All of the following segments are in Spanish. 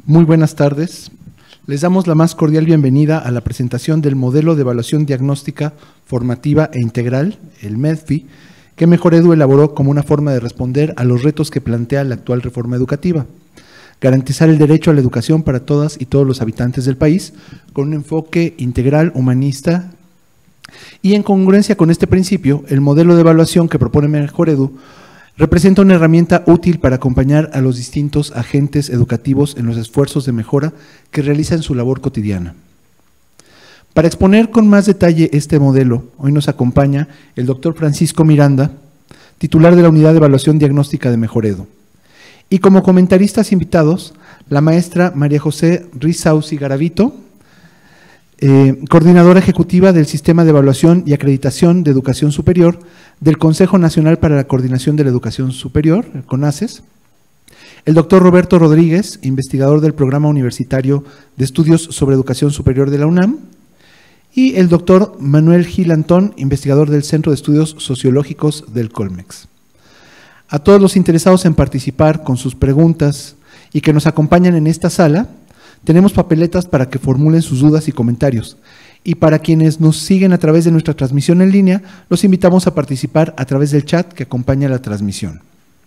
Muy buenas tardes. Les damos la más cordial bienvenida a la presentación del Modelo de Evaluación Diagnóstica Formativa e Integral, el MEDFI, que Mejoredu elaboró como una forma de responder a los retos que plantea la actual reforma educativa. Garantizar el derecho a la educación para todas y todos los habitantes del país, con un enfoque integral, humanista, y en congruencia con este principio, el modelo de evaluación que propone Mejoredu representa una herramienta útil para acompañar a los distintos agentes educativos en los esfuerzos de mejora que realizan su labor cotidiana. Para exponer con más detalle este modelo, hoy nos acompaña el doctor Francisco Miranda, titular de la Unidad de Evaluación Diagnóstica de Mejoredu. Y como comentaristas invitados, la maestra María José Rizauzi Garavito, coordinadora ejecutiva del Sistema de Evaluación y Acreditación de Educación Superior del Consejo Nacional para la Coordinación de la Educación Superior, el CONACES, el doctor Roberto Rodríguez, investigador del Programa Universitario de Estudios sobre Educación Superior de la UNAM, y el doctor Manuel Gil Antón, investigador del Centro de Estudios Sociológicos del Colmex. A todos los interesados en participar con sus preguntas y que nos acompañan en esta sala, tenemos papeletas para que formulen sus dudas y comentarios. Y para quienes nos siguen a través de nuestra transmisión en línea, los invitamos a participar a través del chat que acompaña la transmisión.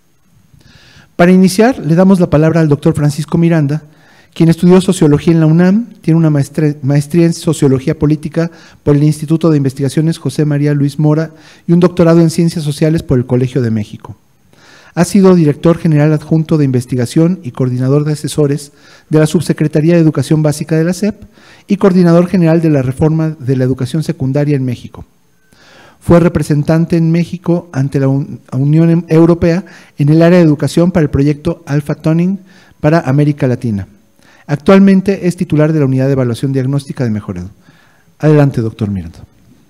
Para iniciar, le damos la palabra al doctor Francisco Miranda, quien estudió Sociología en la UNAM, tiene una maestría en Sociología Política por el Instituto de Investigaciones José María Luis Mora y un doctorado en Ciencias Sociales por el Colegio de México. Ha sido director general adjunto de investigación y coordinador de asesores de la Subsecretaría de Educación Básica de la SEP y coordinador general de la reforma de la educación secundaria en México. Fue representante en México ante la Unión Europea en el área de educación para el proyecto Alpha Tuning para América Latina. Actualmente es titular de la Unidad de Evaluación Diagnóstica de Mejoredu. Adelante, doctor Miranda.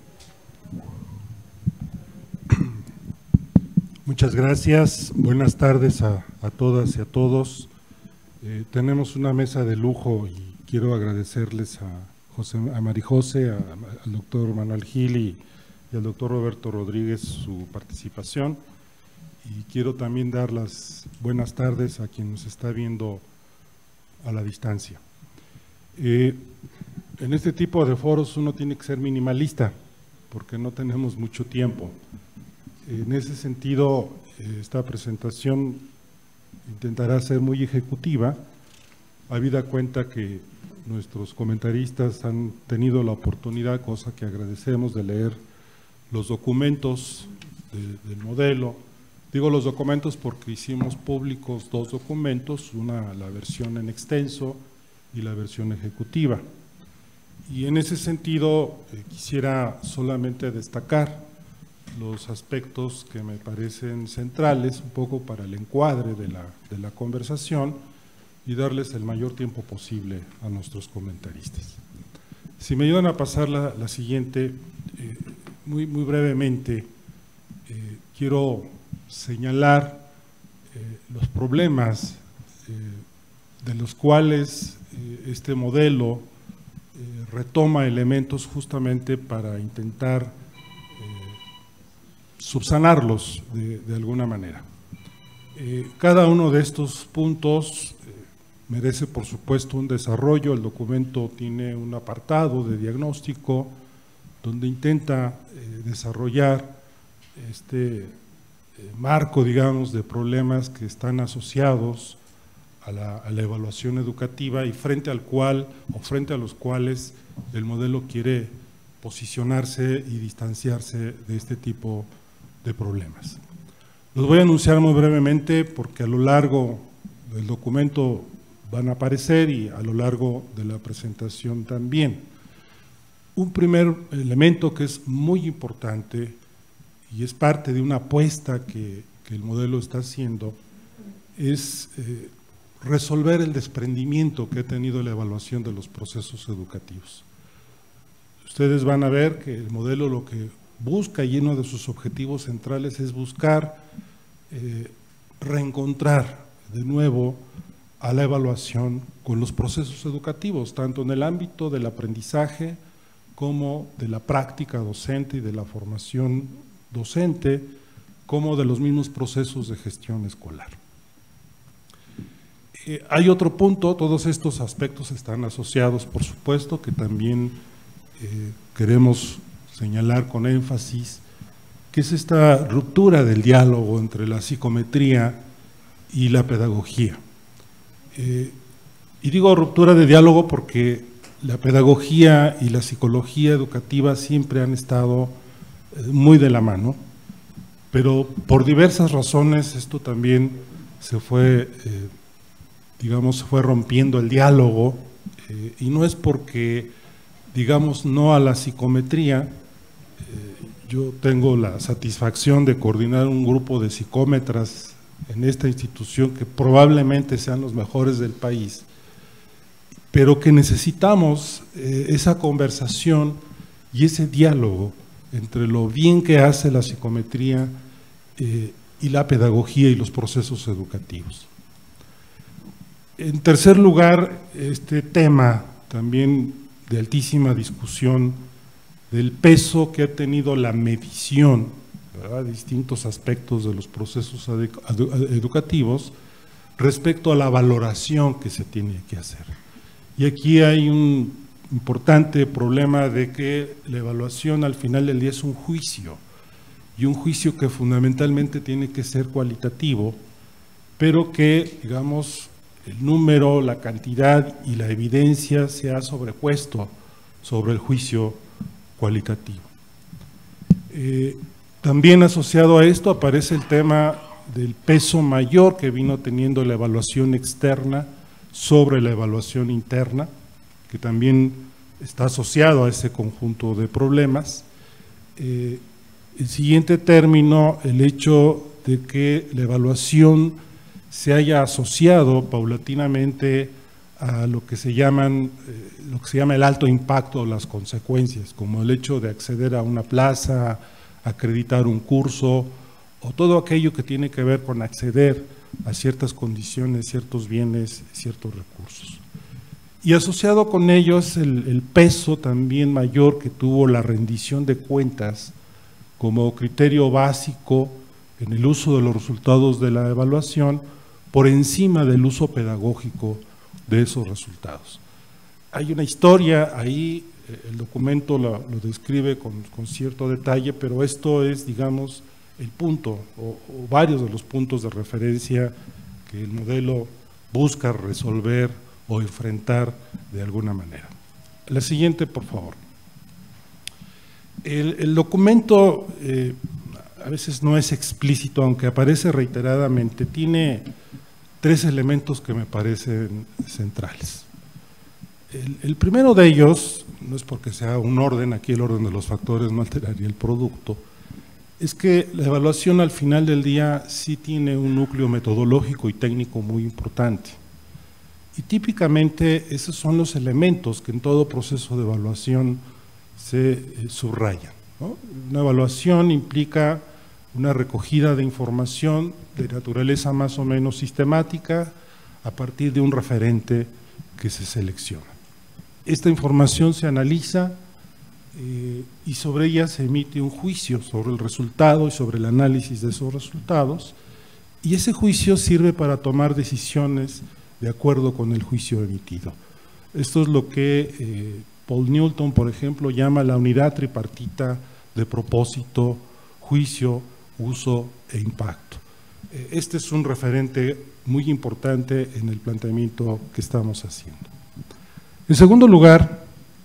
Muchas gracias. Buenas tardes a todas y a todos. Tenemos una mesa de lujo y quiero agradecerles a María José, al doctor Manuel Gil y al doctor Roberto Rodríguez su participación. Y quiero también dar las buenas tardes a quien nos está viendo a la distancia. En este tipo de foros uno tiene que ser minimalista porque no tenemos mucho tiempo. En ese sentido, esta presentación intentará ser muy ejecutiva, habida cuenta que nuestros comentaristas han tenido la oportunidad, cosa que agradecemos, de leer los documentos del modelo. Digo los documentos porque hicimos públicos dos documentos, la versión en extenso y la versión ejecutiva. Y en ese sentido quisiera solamente destacar los aspectos que me parecen centrales, un poco para el encuadre de la conversación y darles el mayor tiempo posible a nuestros comentaristas. Si me ayudan a pasar la siguiente, muy brevemente, quiero señalar los problemas de los cuales este modelo retoma elementos justamente para intentar subsanarlos de alguna manera. Cada uno de estos puntos merece, por supuesto, un desarrollo. El documento tiene un apartado de diagnóstico donde intenta desarrollar este marco, digamos, de problemas que están asociados a la evaluación educativa y frente al cual o frente a los cuales el modelo quiere posicionarse y distanciarse de este tipo de problemas. Los voy a anunciar muy brevemente porque a lo largo del documento van a aparecer y a lo largo de la presentación también. Un primer elemento que es muy importante y es parte de una apuesta que el modelo está haciendo es resolver el desprendimiento que ha tenido la evaluación de los procesos educativos. Ustedes van a ver que el modelo lo que busca, y uno de sus objetivos centrales es buscar reencontrar de nuevo a la evaluación con los procesos educativos, tanto en el ámbito del aprendizaje como de la práctica docente y de la formación docente, como de los mismos procesos de gestión escolar. Hay otro punto, todos estos aspectos están asociados, por supuesto, que también queremos señalar con énfasis, que es esta ruptura del diálogo entre la psicometría y la pedagogía. Y digo ruptura de diálogo porque la pedagogía y la psicología educativa siempre han estado muy de la mano, pero por diversas razones esto también se fue, digamos, se fue rompiendo el diálogo, y no es porque, digamos, no a la psicometría. Yo tengo la satisfacción de coordinar un grupo de psicómetras en esta institución que probablemente sean los mejores del país, pero que necesitamos esa conversación y ese diálogo entre lo bien que hace la psicometría y la pedagogía y los procesos educativos. En tercer lugar, este tema también de altísima discusión del peso que ha tenido la medición, ¿verdad?, de distintos aspectos de los procesos educativos respecto a la valoración que se tiene que hacer. Y aquí hay un importante problema de que la evaluación al final del día es un juicio, y un juicio que fundamentalmente tiene que ser cualitativo, pero que, digamos, el número, la cantidad y la evidencia se ha sobrepuesto sobre el juicio cualitativo. También asociado a esto aparece el tema del peso mayor que vino teniendo la evaluación externa sobre la evaluación interna, que también está asociado a ese conjunto de problemas. El siguiente término, el hecho de que la evaluación se haya asociado paulatinamente a lo que se llama el alto impacto o las consecuencias, como el hecho de acceder a una plaza, acreditar un curso, o todo aquello que tiene que ver con acceder a ciertas condiciones, ciertos bienes, ciertos recursos. Y asociado con ellos el peso también mayor que tuvo la rendición de cuentas como criterio básico en el uso de los resultados de la evaluación por encima del uso pedagógico de esos resultados. Hay una historia ahí, el documento lo describe con cierto detalle, pero esto es, digamos, el punto o varios de los puntos de referencia que el modelo busca resolver o enfrentar de alguna manera. La siguiente, por favor. El documento a veces no es explícito, aunque aparece reiteradamente, tiene tres elementos que me parecen centrales. El primero de ellos, no es porque sea un orden, aquí el orden de los factores no alteraría el producto, es que la evaluación al final del día sí tiene un núcleo metodológico y técnico muy importante. Y típicamente esos son los elementos que en todo proceso de evaluación se subrayan, ¿no? Una evaluación implica una recogida de información de naturaleza más o menos sistemática a partir de un referente que se selecciona. Esta información se analiza y sobre ella se emite un juicio sobre el resultado y sobre el análisis de esos resultados, y ese juicio sirve para tomar decisiones de acuerdo con el juicio emitido. Esto es lo que Paul Newton, por ejemplo, llama la unidad tripartita de propósito, juicio, uso e impacto. Este es un referente muy importante en el planteamiento que estamos haciendo. En segundo lugar,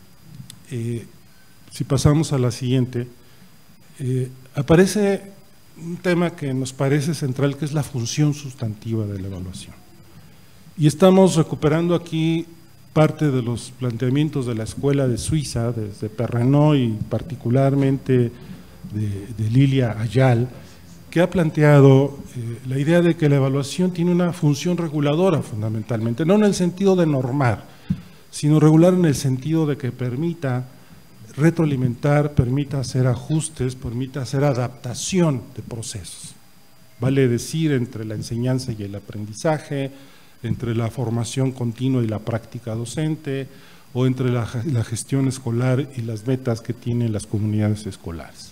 si pasamos a la siguiente, aparece un tema que nos parece central, que es la función sustantiva de la evaluación. Y estamos recuperando aquí parte de los planteamientos de la Escuela de Suiza, desde Perrenot y particularmente de Lilia Ayal, que ha planteado la idea de que la evaluación tiene una función reguladora fundamentalmente, no en el sentido de normar, sino regular en el sentido de que permita retroalimentar, permita hacer ajustes, permita hacer adaptación de procesos. Vale decir, entre la enseñanza y el aprendizaje, entre la formación continua y la práctica docente, o entre la gestión escolar y las metas que tienen las comunidades escolares.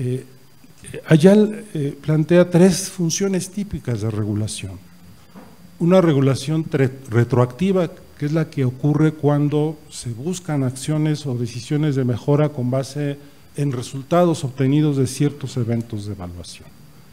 Ayal plantea tres funciones típicas de regulación. una regulación retroactiva, que es la que ocurre cuando se buscan acciones o decisiones de mejora con base en resultados obtenidos de ciertos eventos de evaluación.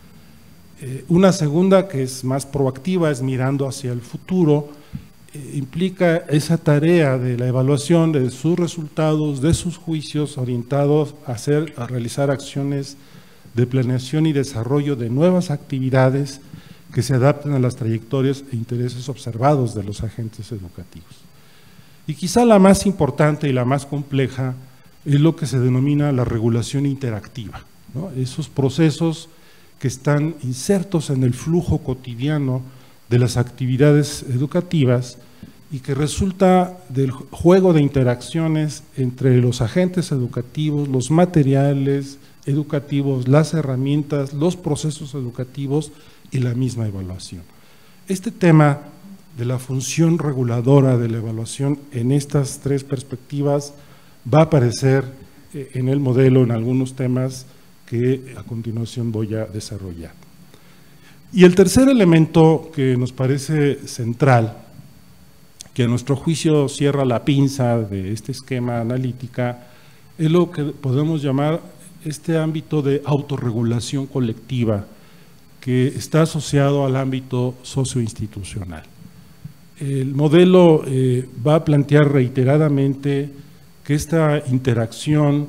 Una segunda, que es más proactiva, es mirando hacia el futuro, implica esa tarea de la evaluación de sus resultados, de sus juicios, orientados a realizar acciones de planeación y desarrollo de nuevas actividades que se adapten a las trayectorias e intereses observados de los agentes educativos. Y quizá la más importante y la más compleja es lo que se denomina la regulación interactiva, ¿no? Esos procesos que están insertos en el flujo cotidiano de las actividades educativas y que resulta del juego de interacciones entre los agentes educativos, los materiales educativos, las herramientas, los procesos educativos y la misma evaluación. Este tema de la función reguladora de la evaluación en estas tres perspectivas va a aparecer en el modelo en algunos temas que a continuación voy a desarrollar. Y el tercer elemento que nos parece central, que a nuestro juicio cierra la pinza de este esquema analítica, es lo que podemos llamar este ámbito de autorregulación colectiva, que está asociado al ámbito socioinstitucional. El modelo va a plantear reiteradamente que esta interacción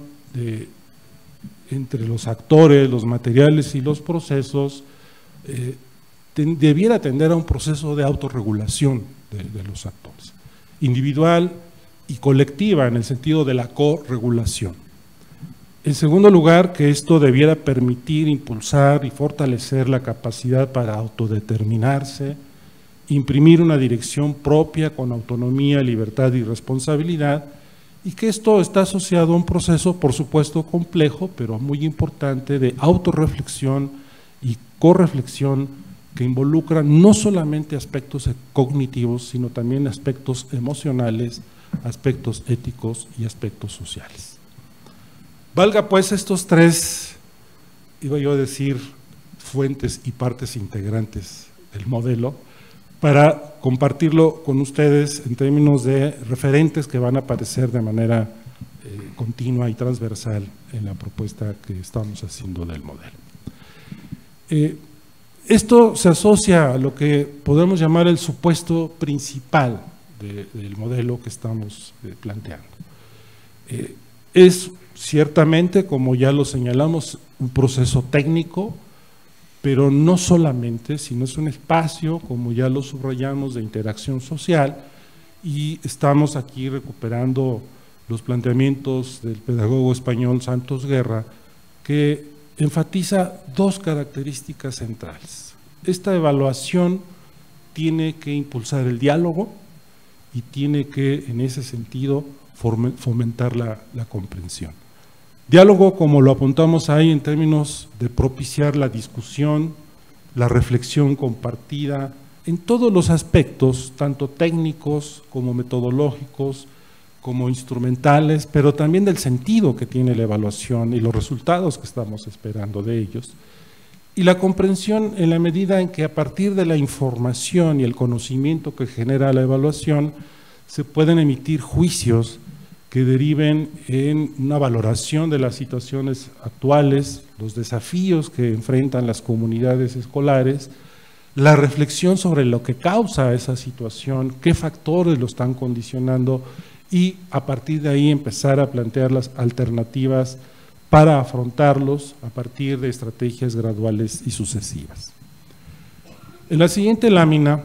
entre los actores, los materiales y los procesos debiera tender a un proceso de autorregulación de los actores, individual y colectiva en el sentido de la corregulación. En segundo lugar, que esto debiera permitir, impulsar y fortalecer la capacidad para autodeterminarse, imprimir una dirección propia con autonomía, libertad y responsabilidad, y que esto está asociado a un proceso, por supuesto, complejo, pero muy importante, de autorreflexión y correflexión que involucra no solamente aspectos cognitivos, sino también aspectos emocionales, aspectos éticos y aspectos sociales. Valga pues estos tres, iba yo a decir, fuentes y partes integrantes del modelo, para compartirlo con ustedes en términos de referentes que van a aparecer de manera continua y transversal en la propuesta que estamos haciendo del modelo. Esto se asocia a lo que podemos llamar el supuesto principal del modelo que estamos planteando. Es ciertamente, como ya lo señalamos, un proceso técnico, pero no solamente, sino es un espacio, como ya lo subrayamos, de interacción social, y estamos aquí recuperando los planteamientos del pedagogo español Santos Guerra, que enfatiza dos características centrales. Esta evaluación tiene que impulsar el diálogo y tiene que, en ese sentido, fomentar la comprensión. Diálogo, como lo apuntamos ahí, en términos de propiciar la discusión, la reflexión compartida, en todos los aspectos, tanto técnicos como metodológicos, como instrumentales, pero también del sentido que tiene la evaluación y los resultados que estamos esperando de ellos. Y la comprensión en la medida en que a partir de la información y el conocimiento que genera la evaluación, se pueden emitir juicios que deriven en una valoración de las situaciones actuales, los desafíos que enfrentan las comunidades escolares, la reflexión sobre lo que causa esa situación, qué factores lo están condicionando y a partir de ahí empezar a plantear las alternativas para afrontarlos a partir de estrategias graduales y sucesivas. En la siguiente lámina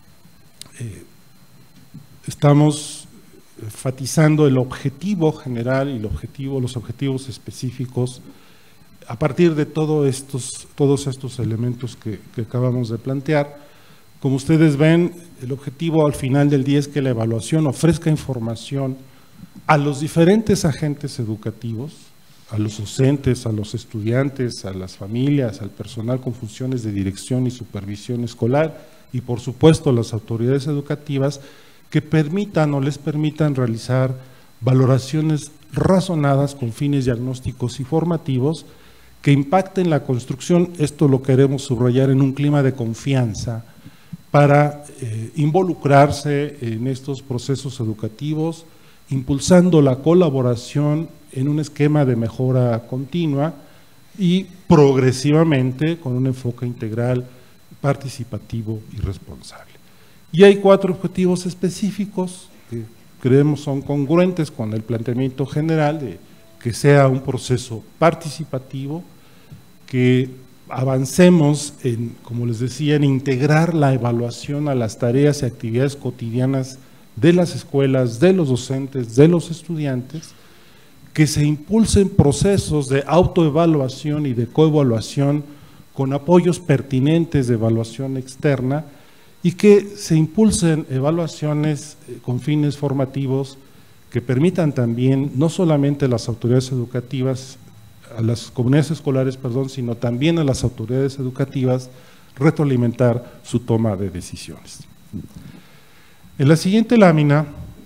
estamos enfatizando el objetivo general y los objetivos específicos a partir de todos estos elementos que acabamos de plantear. Como ustedes ven, el objetivo al final del día es que la evaluación ofrezca información a los diferentes agentes educativos, a los docentes, a los estudiantes, a las familias, al personal con funciones de dirección y supervisión escolar y por supuesto a las autoridades educativas, que permitan o les permitan realizar valoraciones razonadas con fines diagnósticos y formativos que impacten la construcción, esto lo queremos subrayar, en un clima de confianza para involucrarse en estos procesos educativos, impulsando la colaboración en un esquema de mejora continua y progresivamente con un enfoque integral, participativo y responsable. Y hay 4 objetivos específicos que creemos son congruentes con el planteamiento general de que sea un proceso participativo, que avancemos en, como les decía, en integrar la evaluación a las tareas y actividades cotidianas de las escuelas, de los docentes, de los estudiantes, que se impulsen procesos de autoevaluación y de coevaluación con apoyos pertinentes de evaluación externa y que se impulsen evaluaciones con fines formativos que permitan también no solamente a las autoridades educativas, a las comunidades escolares, perdón, sino también a las autoridades educativas retroalimentar su toma de decisiones. En la siguiente lámina,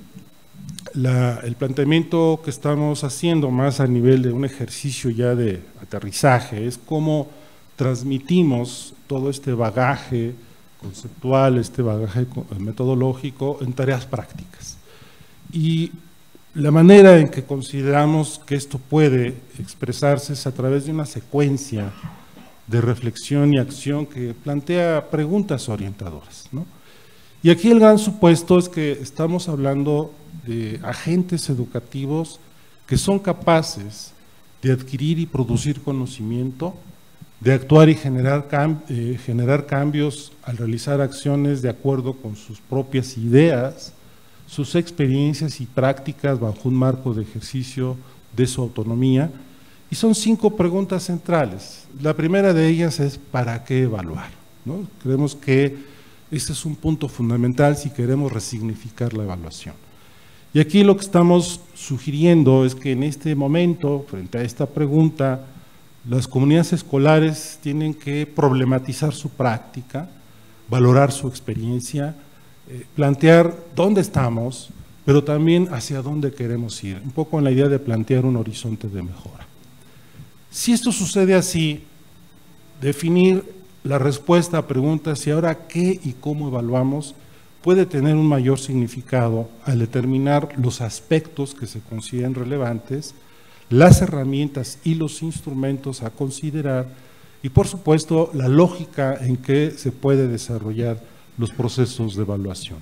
el planteamiento que estamos haciendo más a nivel de un ejercicio ya de aterrizaje es cómo transmitimos todo este bagaje conceptual, este bagaje metodológico en tareas prácticas. Y la manera en que consideramos que esto puede expresarse es a través de una secuencia de reflexión y acción que plantea preguntas orientadoras, ¿no? Y aquí el gran supuesto es que estamos hablando de agentes educativos que son capaces de adquirir y producir conocimiento, de actuar y generar cambios al realizar acciones de acuerdo con sus propias ideas, sus experiencias y prácticas bajo un marco de ejercicio de su autonomía. Y son 5 preguntas centrales. La primera de ellas es ¿para qué evaluar? ¿No? Creemos que este es un punto fundamental si queremos resignificar la evaluación. Y aquí lo que estamos sugiriendo es que en este momento, frente a esta pregunta, las comunidades escolares tienen que problematizar su práctica, valorar su experiencia, plantear dónde estamos, pero también hacia dónde queremos ir, un poco en la idea de plantear un horizonte de mejora. Si esto sucede así, definir la respuesta a preguntas y ahora qué y cómo evaluamos puede tener un mayor significado al determinar los aspectos que se consideren relevantes, las herramientas y los instrumentos a considerar y, por supuesto, la lógica en que se puede desarrollar los procesos de evaluación.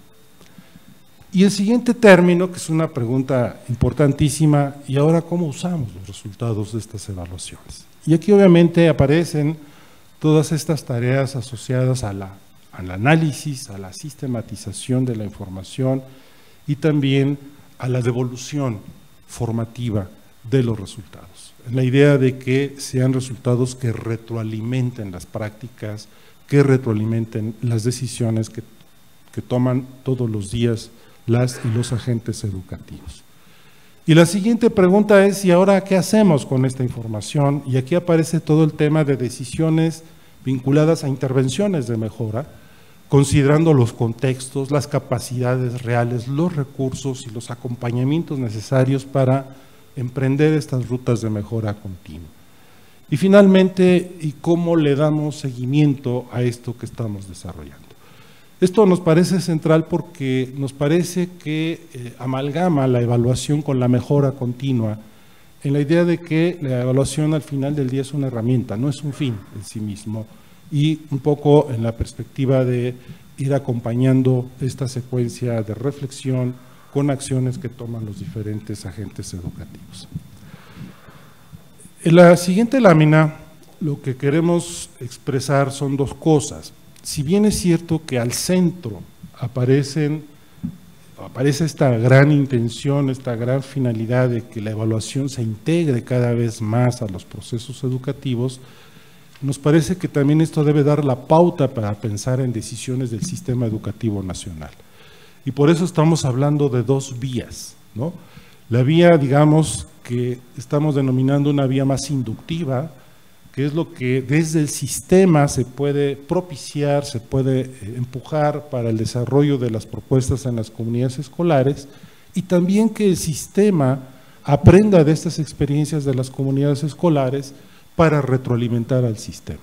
Y el siguiente término, que es una pregunta importantísima, y ahora ¿cómo usamos los resultados de estas evaluaciones? Y aquí obviamente aparecen todas estas tareas asociadas al análisis, a la sistematización de la información y también a la devolución formativa de los resultados. La idea de que sean resultados que retroalimenten las prácticas, que retroalimenten las decisiones que toman todos los días las y los agentes educativos. Y la siguiente pregunta es, ¿y ahora qué hacemos con esta información? Y aquí aparece todo el tema de decisiones vinculadas a intervenciones de mejora, considerando los contextos, las capacidades reales, los recursos y los acompañamientos necesarios para emprender estas rutas de mejora continua. Y finalmente, ¿y cómo le damos seguimiento a esto que estamos desarrollando? Esto nos parece central porque nos parece que amalgama la evaluación con la mejora continua, en la idea de que la evaluación al final del día es una herramienta, no es un fin en sí mismo, y un poco en la perspectiva de ir acompañando esta secuencia de reflexión con acciones que toman los diferentes agentes educativos. En la siguiente lámina, lo que queremos expresar son 2 cosas. Si bien es cierto que al centro aparece esta gran intención, esta gran finalidad de que la evaluación se integre cada vez más a los procesos educativos, nos parece que también esto debe dar la pauta para pensar en decisiones del sistema educativo nacional. Y por eso estamos hablando de 2 vías, ¿no? La vía, digamos, que estamos denominando una vía más inductiva, que es lo que desde el sistema se puede propiciar, se puede empujar para el desarrollo de las propuestas en las comunidades escolares, y también que el sistema aprenda de estas experiencias de las comunidades escolares para retroalimentar al sistema.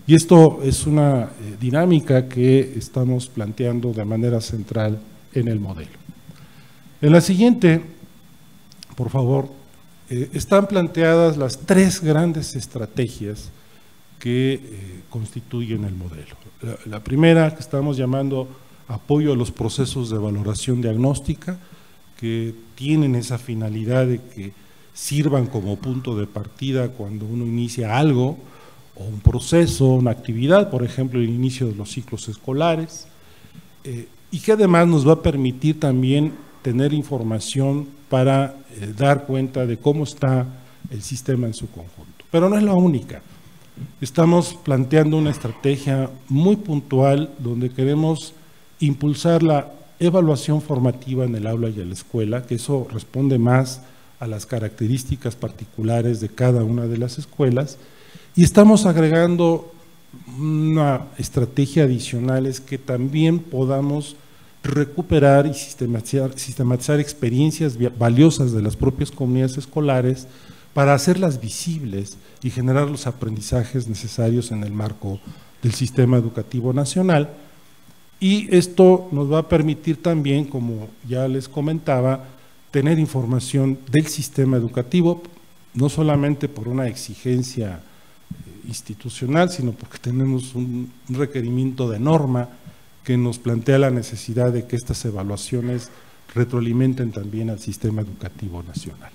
Y esto es una dinámica que estamos planteando de manera central en el modelo. En la siguiente, por favor, están planteadas las tres grandes estrategias que constituyen el modelo. La primera, que estamos llamando apoyo a los procesos de valoración diagnóstica, que tienen esa finalidad de que sirvan como punto de partida cuando uno inicia algo, o un proceso, una actividad, por ejemplo, el inicio de los ciclos escolares, y que además nos va a permitir también tener información para dar cuenta de cómo está el sistema en su conjunto. Pero no es la única. Estamos planteando una estrategia muy puntual donde queremos impulsar la evaluación formativa en el aula y en la escuela, que eso responde más a las características particulares de cada una de las escuelas, y estamos agregando una estrategia adicional, es que también podamos recuperar y sistematizar experiencias valiosas de las propias comunidades escolares para hacerlas visibles y generar los aprendizajes necesarios en el marco del sistema educativo nacional. Y esto nos va a permitir también, como ya les comentaba, tener información del sistema educativo, no solamente por una exigencia institucional, sino porque tenemos un requerimiento de norma que nos plantea la necesidad de que estas evaluaciones retroalimenten también al sistema educativo nacional.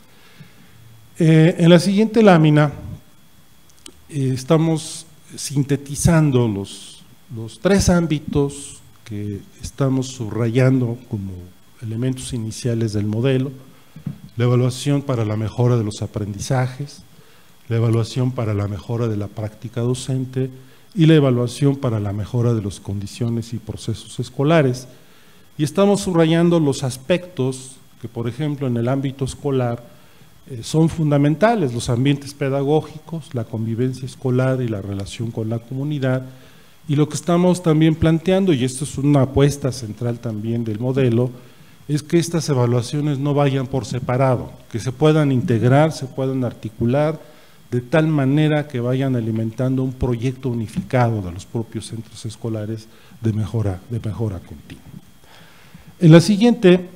En la siguiente lámina estamos sintetizando los tres ámbitos que estamos subrayando como elementos iniciales del modelo: la evaluación para la mejora de los aprendizajes, la evaluación para la mejora de la práctica docente y la evaluación para la mejora de las condiciones y procesos escolares. Y estamos subrayando los aspectos que, por ejemplo, en el ámbito escolar son fundamentales: los ambientes pedagógicos, la convivencia escolar y la relación con la comunidad. Y lo que estamos también planteando, y esto es una apuesta central también del modelo, es que estas evaluaciones no vayan por separado, que se puedan integrar, se puedan articular, de tal manera que vayan alimentando un proyecto unificado de los propios centros escolares de mejora continua. En la siguiente,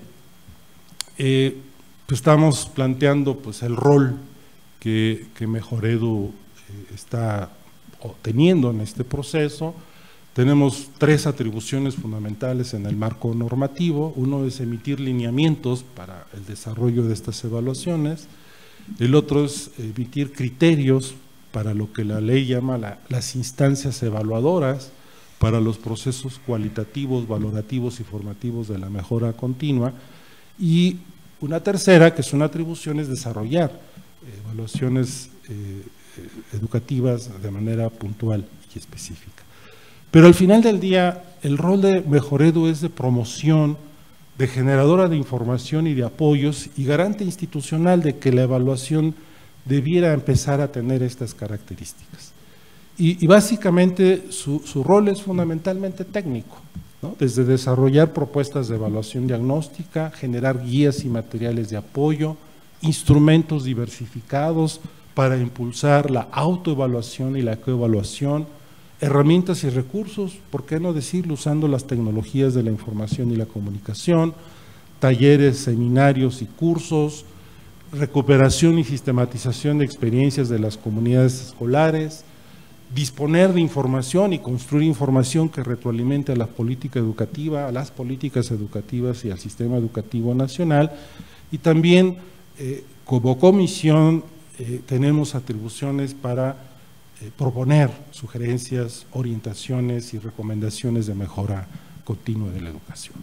estamos planteando pues, el rol que Mejoredu está teniendo en este proceso. Tenemos tres atribuciones fundamentales en el marco normativo. Uno es emitir lineamientos para el desarrollo de estas evaluaciones. El otro es emitir criterios para lo que la ley llama las instancias evaluadoras para los procesos cualitativos, valorativos y formativos de la mejora continua. Y una tercera, que es una atribución, es desarrollar evaluaciones educativas de manera puntual y específica. Pero al final del día, el rol de Mejoredu es de promoción, de generadora de información y de apoyos y garante institucional de que la evaluación debiera empezar a tener estas características. Y básicamente su rol es fundamentalmente técnico, ¿no? Desde desarrollar propuestas de evaluación diagnóstica, generar guías y materiales de apoyo, instrumentos diversificados para impulsar la autoevaluación y la coevaluación, herramientas y recursos, ¿por qué no decirlo?, usando las tecnologías de la información y la comunicación, talleres, seminarios y cursos, recuperación y sistematización de experiencias de las comunidades escolares, disponer de información y construir información que retroalimente a la política educativa, a las políticas educativas y al sistema educativo nacional. Y también como comisión tenemos atribuciones para proponer sugerencias, orientaciones y recomendaciones de mejora continua de la educación.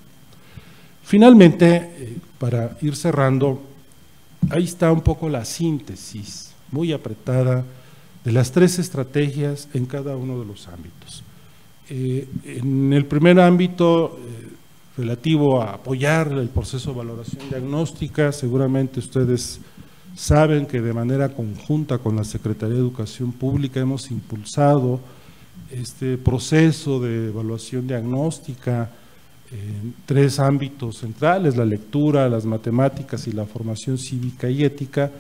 Finalmente, para ir cerrando, ahí está un poco la síntesis muy apretada de las tres estrategias en cada uno de los ámbitos. En el primer ámbito, relativo a apoyar el proceso de valoración diagnóstica, seguramente ustedes saben que de manera conjunta con la Secretaría de Educación Pública hemos impulsado este proceso de evaluación diagnóstica en tres ámbitos centrales: la lectura, las matemáticas y la formación cívica y ética,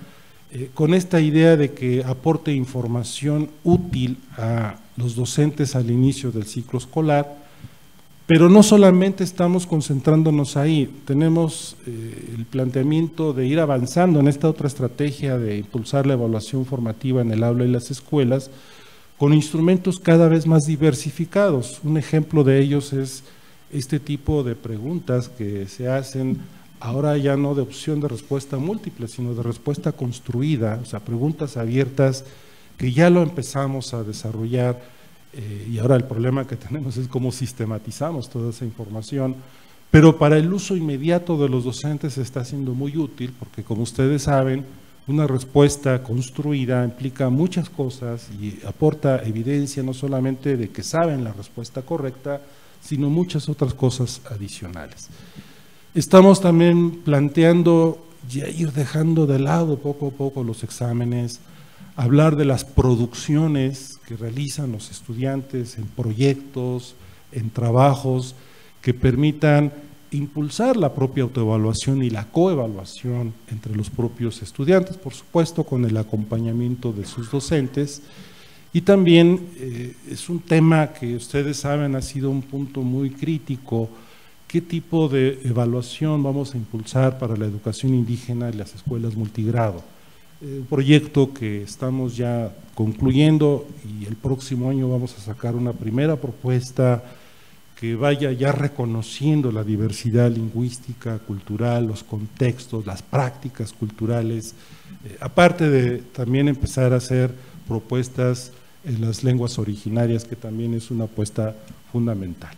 con esta idea de que aporte información útil a los docentes al inicio del ciclo escolar, pero no solamente estamos concentrándonos ahí, tenemos el planteamiento de ir avanzando en esta otra estrategia de impulsar la evaluación formativa en el aula y las escuelas, con instrumentos cada vez más diversificados. Un ejemplo de ellos es este tipo de preguntas que se hacen ahora ya no de opción de respuesta múltiple, sino de respuesta construida, o sea, preguntas abiertas que ya lo empezamos a desarrollar y ahora el problema que tenemos es cómo sistematizamos toda esa información, pero para el uso inmediato de los docentes está siendo muy útil porque, como ustedes saben, una respuesta construida implica muchas cosas y aporta evidencia no solamente de que saben la respuesta correcta, sino muchas otras cosas adicionales. Estamos también planteando ya ir dejando de lado poco a poco los exámenes, hablar de las producciones que realizan los estudiantes en proyectos, en trabajos que permitan impulsar la propia autoevaluación y la coevaluación entre los propios estudiantes, por supuesto con el acompañamiento de sus docentes. Y también es un tema que ustedes saben ha sido un punto muy crítico, qué tipo de evaluación vamos a impulsar para la educación indígena y las escuelas multigrado. Un proyecto que estamos ya concluyendo y el próximo año vamos a sacar una primera propuesta que vaya ya reconociendo la diversidad lingüística, cultural, los contextos, las prácticas culturales, aparte de también empezar a hacer propuestas en las lenguas originarias, que también es una apuesta fundamental.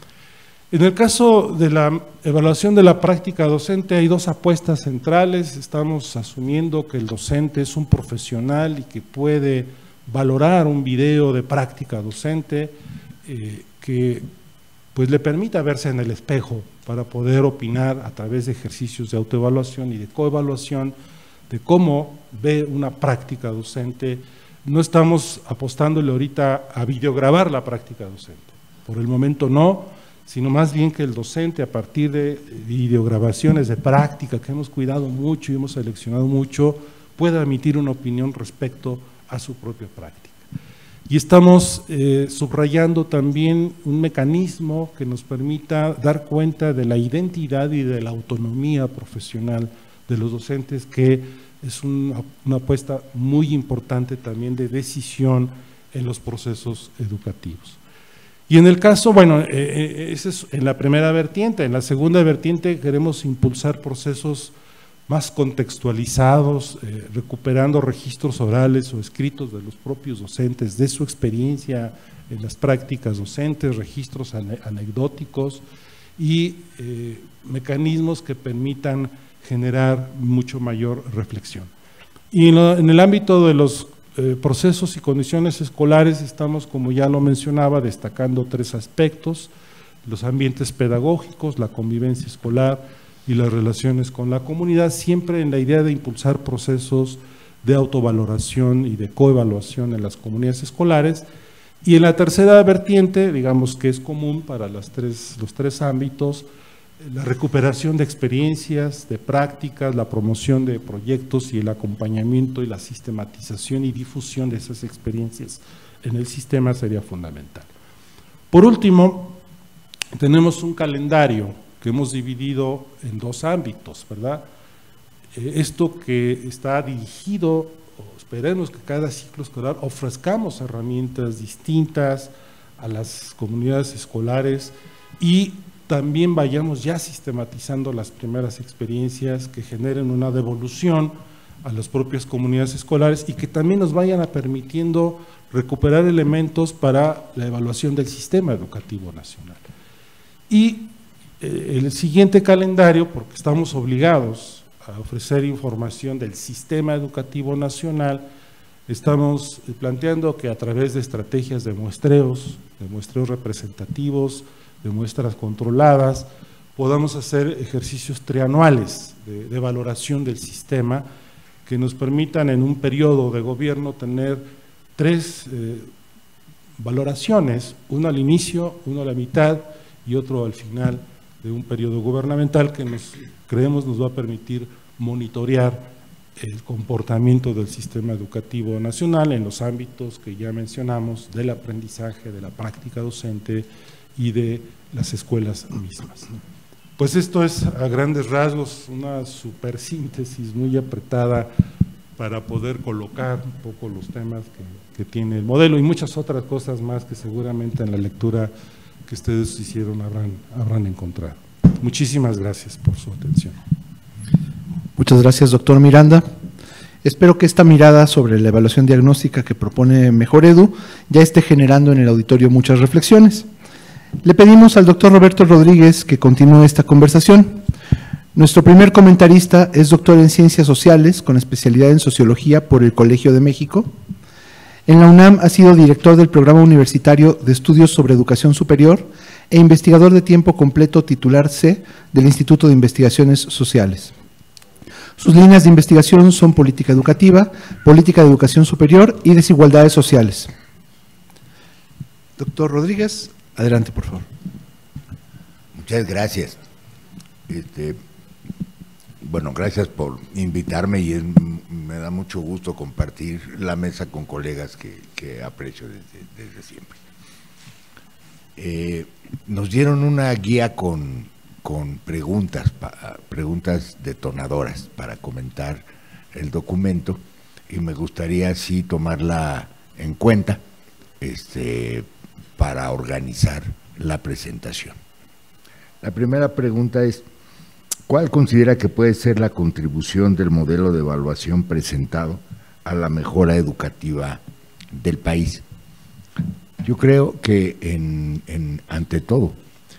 En el caso de la evaluación de la práctica docente hay dos apuestas centrales. Estamos asumiendo que el docente es un profesional y que puede valorar un video de práctica docente que pues le permita verse en el espejo para poder opinar a través de ejercicios de autoevaluación y de coevaluación de cómo ve una práctica docente. No estamos apostándole ahorita a videograbar la práctica docente, por el momento no, sino más bien que el docente, a partir de videograbaciones de práctica que hemos cuidado mucho y hemos seleccionado mucho, pueda emitir una opinión respecto a su propia práctica. Y estamos subrayando también un mecanismo que nos permita dar cuenta de la identidad y de la autonomía profesional de los docentes, que es una apuesta muy importante también de decisión en los procesos educativos. Y en el caso, bueno, ese es en la primera vertiente. En la segunda vertiente queremos impulsar procesos más contextualizados, recuperando registros orales o escritos de los propios docentes, de su experiencia en las prácticas docentes, registros anecdóticos y mecanismos que permitan generar mucho mayor reflexión. Y en el ámbito de los procesos y condiciones escolares estamos, como ya lo mencionaba, destacando tres aspectos: los ambientes pedagógicos, la convivencia escolar y las relaciones con la comunidad, siempre en la idea de impulsar procesos de autovaloración y de coevaluación en las comunidades escolares. Y en la tercera vertiente, digamos que es común para los tres ámbitos, la recuperación de experiencias, de prácticas, la promoción de proyectos y el acompañamiento y la sistematización y difusión de esas experiencias en el sistema sería fundamental. Por último, tenemos un calendario que hemos dividido en dos ámbitos, ¿verdad? Esto que está dirigido, esperemos que cada ciclo escolar ofrezcamos herramientas distintas a las comunidades escolares y también vayamos ya sistematizando las primeras experiencias que generen una devolución a las propias comunidades escolares y que también nos vayan permitiendo recuperar elementos para la evaluación del sistema educativo nacional. Y el siguiente calendario, porque estamos obligados a ofrecer información del sistema educativo nacional, estamos planteando que a través de estrategias de muestreos representativos, de muestras controladas, podamos hacer ejercicios trianuales de valoración del sistema que nos permitan en un periodo de gobierno tener tres valoraciones, uno al inicio, uno a la mitad y otro al final de un periodo gubernamental que creemos nos va a permitir monitorear el comportamiento del sistema educativo nacional en los ámbitos que ya mencionamos, del aprendizaje, de la práctica docente y de las escuelas mismas. Pues esto es a grandes rasgos una supersíntesis muy apretada para poder colocar un poco los temas que tiene el modelo y muchas otras cosas más que seguramente en la lectura que ustedes hicieron habrán encontrado. Muchísimas gracias por su atención. Muchas gracias, doctor Miranda. Espero que esta mirada sobre la evaluación diagnóstica que propone Mejor Edu ya esté generando en el auditorio muchas reflexiones. Le pedimos al doctor Roberto Rodríguez que continúe esta conversación. Nuestro primer comentarista es doctor en Ciencias Sociales con especialidad en Sociología por el Colegio de México. En la UNAM ha sido director del Programa Universitario de Estudios sobre Educación Superior e investigador de tiempo completo titular C del Instituto de Investigaciones Sociales. Sus líneas de investigación son política educativa, política de educación superior y desigualdades sociales. Doctor Rodríguez, adelante, por favor. Muchas gracias. Bueno, gracias por invitarme y me da mucho gusto compartir la mesa con colegas que aprecio desde siempre. Nos dieron una guía con preguntas detonadoras para comentar el documento y me gustaría así tomarla en cuenta para organizar la presentación. La primera pregunta es: ¿cuál considera que puede ser la contribución del modelo de evaluación presentado a la mejora educativa del país? Yo creo que ante todo,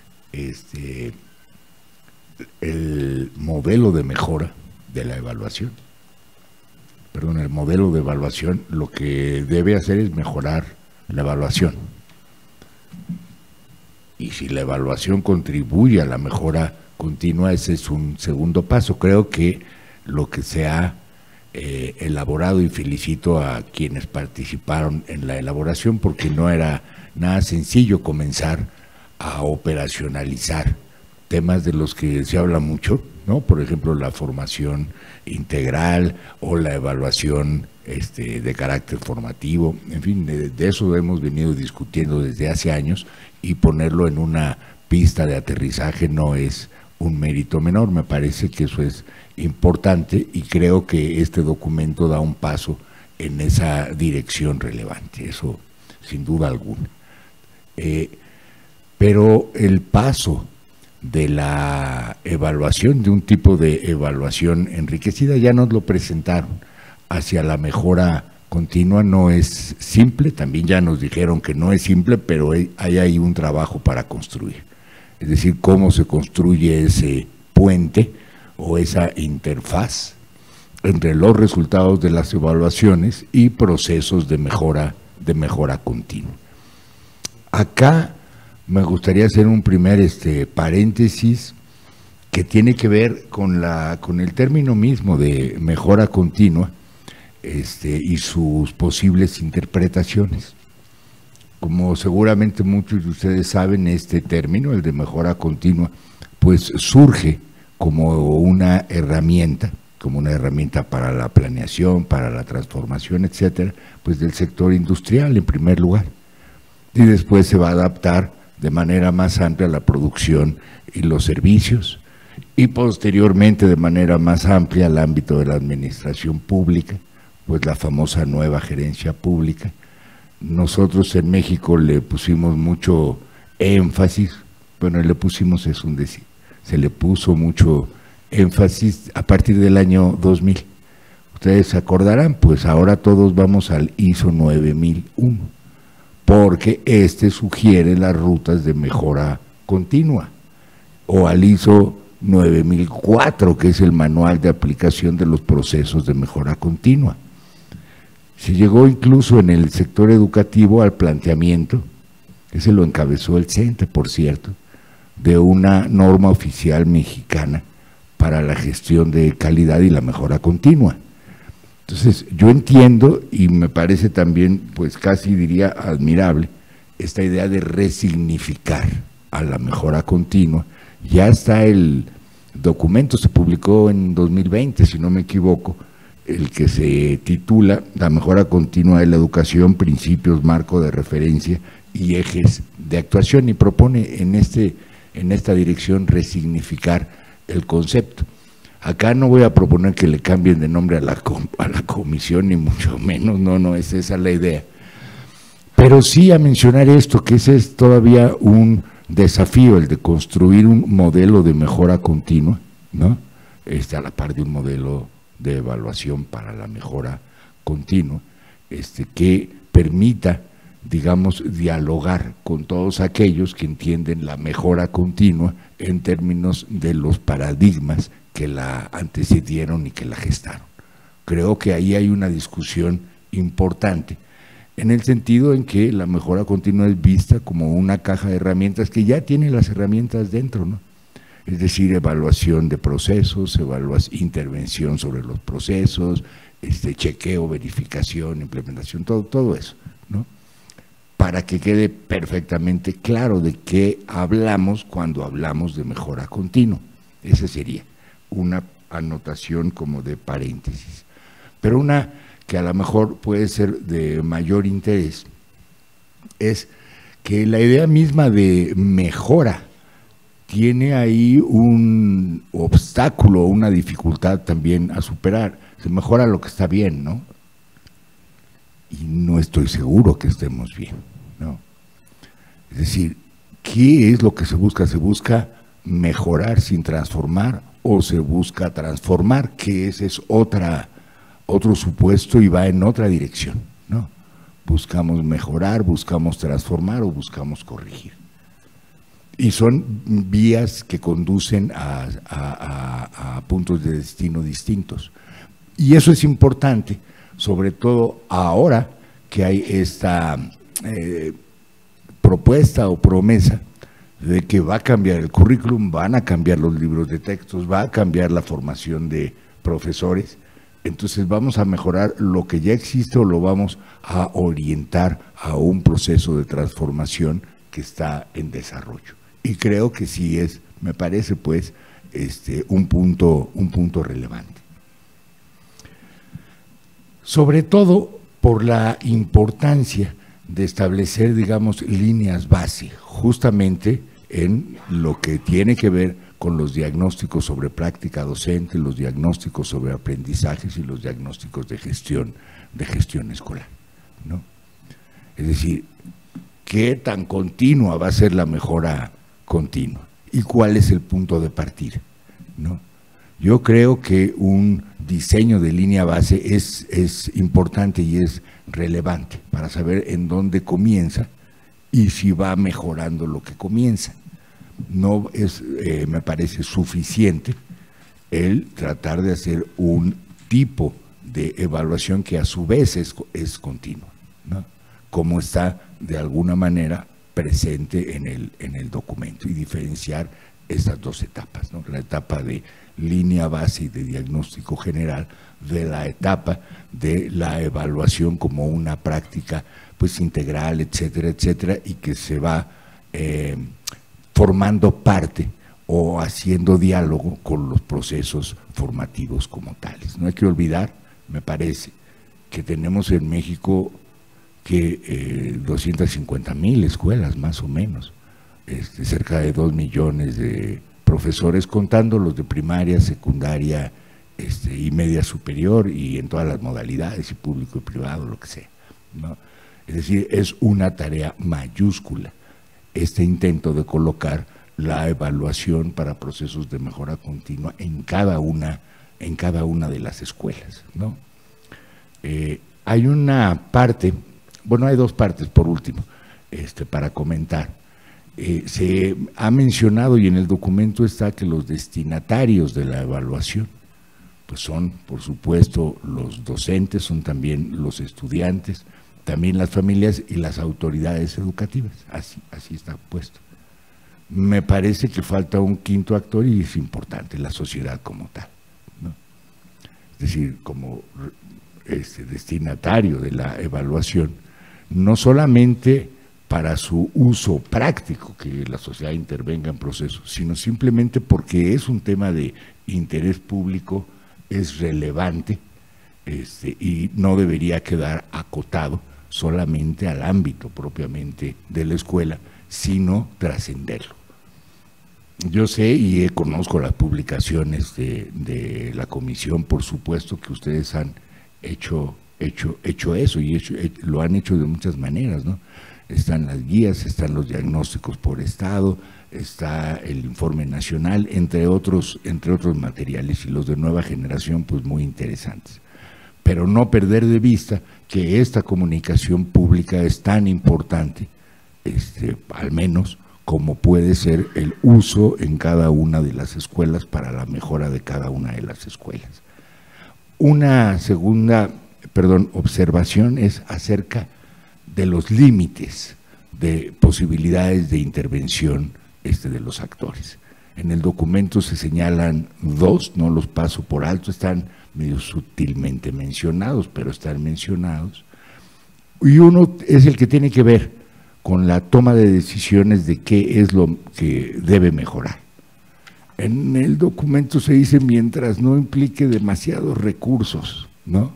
el modelo de mejora de la evaluación, el modelo de evaluación lo que debe hacer es mejorar la evaluación. Y si la evaluación contribuye a la mejora continua, ese es un segundo paso. Creo que lo que se ha elaborado, y felicito a quienes participaron en la elaboración, porque no era nada sencillo comenzar a operacionalizar temas de los que se habla mucho, ¿no? Por ejemplo, la formación integral o la evaluación de carácter formativo, en fin, de eso hemos venido discutiendo desde hace años, y ponerlo en una pista de aterrizaje no es un mérito menor. Me parece que eso es importante y creo que este documento da un paso en esa dirección relevante, eso sin duda alguna. Pero el paso de la evaluación, de un tipo de evaluación enriquecida, ya nos lo presentaron, hacia la mejora continua, no es simple. También ya nos dijeron que no es simple, pero hay ahí un trabajo para construir. Es decir, cómo se construye ese puente o esa interfaz entre los resultados de las evaluaciones y procesos de mejora continua. Acá me gustaría hacer un primer paréntesis que tiene que ver con el término mismo de mejora continua y sus posibles interpretaciones. Como seguramente muchos de ustedes saben, este término, el de mejora continua, pues surge como una herramienta para la planeación, para la transformación, etcétera, pues del sector industrial en primer lugar, y después se va a adaptar de manera más amplia a la producción y los servicios, y posteriormente de manera más amplia al ámbito de la administración pública, pues la famosa nueva gerencia pública. Nosotros en México le pusimos mucho énfasis, bueno, es un decir, se le puso mucho énfasis a partir del año 2000. Ustedes se acordarán, pues ahora todos vamos al ISO 9001, porque sugiere las rutas de mejora continua, o al ISO 9004, que es el manual de aplicación de los procesos de mejora continua. Se llegó incluso en el sector educativo al planteamiento, ese lo encabezó el CENTE, por cierto, de una norma oficial mexicana para la gestión de calidad y la mejora continua. Entonces, yo entiendo y me parece también, pues casi diría admirable, esta idea de resignificar a la mejora continua. Ya está el documento, se publicó en 2020, si no me equivoco, el que se titula La mejora continua de la educación, principios, marco de referencia y ejes de actuación, y propone en esta dirección resignificar el concepto. Acá no voy a proponer que le cambien de nombre a la comisión, ni mucho menos, no es esa la idea. Pero sí a mencionar esto, que ese es todavía un desafío, el de construir un modelo de mejora continua, ¿no? A la par de un modelo de evaluación para la mejora continua, que permita, digamos, dialogar con todos aquellos que entienden la mejora continua en términos de los paradigmas que la antecedieron y que la gestaron. Creo que ahí hay una discusión importante, en el sentido en que la mejora continua es vista como una caja de herramientas que ya tiene las herramientas dentro, ¿no? Es decir, evaluación de procesos, intervención sobre los procesos, chequeo, verificación, implementación, todo eso, ¿no? Para que quede perfectamente claro de qué hablamos cuando hablamos de mejora continua. Esa sería una anotación como de paréntesis. Pero una que a lo mejor puede ser de mayor interés es que la idea misma de mejora tiene ahí un obstáculo, una dificultad también a superar. Se mejora lo que está bien, ¿no? Y no estoy seguro que estemos bien, ¿no? Es decir, ¿qué es lo que se busca? ¿Se busca mejorar sin transformar o se busca transformar? Que ese es otro supuesto y va en otra dirección, ¿no? Buscamos mejorar, buscamos transformar o buscamos corregir. Y son vías que conducen a puntos de destino distintos. Y eso es importante, sobre todo ahora que hay esta propuesta o promesa de que va a cambiar el currículum, van a cambiar los libros de textos, va a cambiar la formación de profesores. Entonces vamos a mejorar lo que ya existe o lo vamos a orientar a un proceso de transformación que está en desarrollo. Y creo que sí me parece pues un punto relevante. Sobre todo por la importancia de establecer, digamos, líneas base, justamente en lo que tiene que ver con los diagnósticos sobre práctica docente, los diagnósticos sobre aprendizajes y los diagnósticos de gestión escolar, ¿no? Es decir, ¿qué tan continua va a ser la mejora continua? ¿Y cuál es el punto de partida, ¿no? Yo creo que un diseño de línea base es importante y es relevante para saber en dónde comienza y si va mejorando lo que comienza. No es, me parece suficiente el tratar de hacer un tipo de evaluación que a su vez es continua, ¿no? Como está de alguna manera presente en el documento, y diferenciar estas dos etapas, ¿no? La etapa de línea base y de diagnóstico general de la etapa de la evaluación como una práctica pues integral, etcétera, etcétera, y que se va formando parte o haciendo diálogo con los procesos formativos como tales. No hay que olvidar, me parece, que tenemos en México que 250,000 escuelas más o menos, cerca de 2 millones de profesores, contando los de primaria, secundaria y media superior, y en todas las modalidades, y público y privado, lo que sea, ¿no? Es decir, es una tarea mayúscula este intento de colocar la evaluación para procesos de mejora continua en cada una de las escuelas, ¿no? Hay una parte, bueno, hay dos partes por último, para comentar. Se ha mencionado, y en el documento está, que los destinatarios de la evaluación pues son, por supuesto, los docentes, son también los estudiantes, también las familias y las autoridades educativas, así está puesto. Me parece que falta un quinto actor, y es importante, la sociedad como tal, ¿no? Es decir, como destinatario de la evaluación, no solamente para su uso práctico, que la sociedad intervenga en procesos, sino simplemente porque es un tema de interés público, es relevante y no debería quedar acotado solamente al ámbito propiamente de la escuela, sino trascenderlo. Yo sé y conozco las publicaciones de la comisión, por supuesto que ustedes han hecho eso y lo han hecho de muchas maneras, ¿no? Están las guías, están los diagnósticos por estado, está el informe nacional, entre otros materiales, y los de nueva generación, pues muy interesantes. Pero no perder de vista que esta comunicación pública es tan importante, al menos como puede ser el uso en cada una de las escuelas para la mejora de cada una de las escuelas. Una segunda, observación es acerca de los límites de posibilidades de intervención de los actores. En el documento se señalan dos, no los paso por alto, están medio sutilmente mencionados, pero están mencionados. Y uno es el que tiene que ver con la toma de decisiones de qué es lo que debe mejorar. En el documento se dice mientras no implique demasiados recursos, ¿no?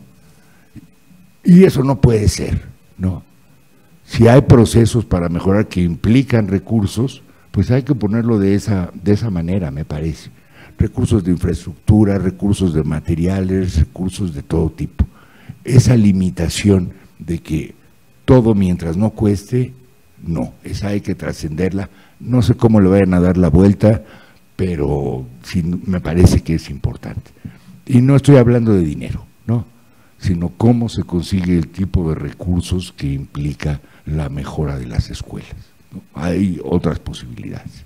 Y eso no puede ser, ¿no? Si hay procesos para mejorar que implican recursos, pues hay que ponerlo de esa manera, me parece. Recursos de infraestructura, recursos de materiales, recursos de todo tipo. Esa limitación de que todo mientras no cueste, no, esa hay que trascenderla. No sé cómo le vayan a dar la vuelta, pero sí, me parece que es importante. Y no estoy hablando de dinero, ¿no? Sino cómo se consigue el tipo de recursos que implica la mejora de las escuelas, ¿no? Hay otras posibilidades.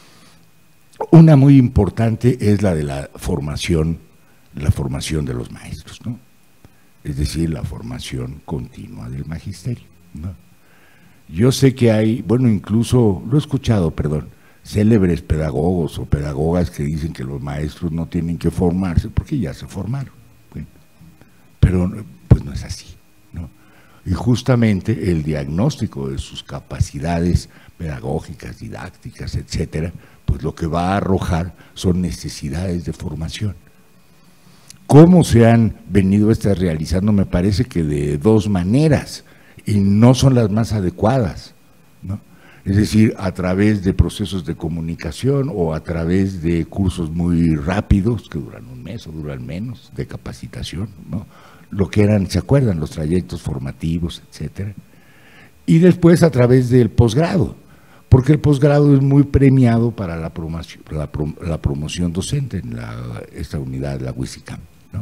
Una muy importante es la de la formación de los maestros, ¿no? Es decir, la formación continua del magisterio, ¿no? Yo sé que hay, bueno, incluso, lo he escuchado, célebres pedagogos o pedagogas que dicen que los maestros no tienen que formarse porque ya se formaron. Bueno, pero pues no es así, ¿no? Y justamente el diagnóstico de sus capacidades pedagógicas, didácticas, etcétera, pues lo que va a arrojar son necesidades de formación. ¿Cómo se han venido estas realizando? Me parece que de dos maneras, y no son las más adecuadas, ¿no? Es decir, a través de procesos de comunicación o a través de cursos muy rápidos, que duran un mes o duran menos, de capacitación, ¿no? Lo que eran, ¿se acuerdan? Los trayectos formativos, etcétera. Y después a través del posgrado, porque el posgrado es muy premiado para la promoción docente en esta unidad, la WISICAM, ¿no?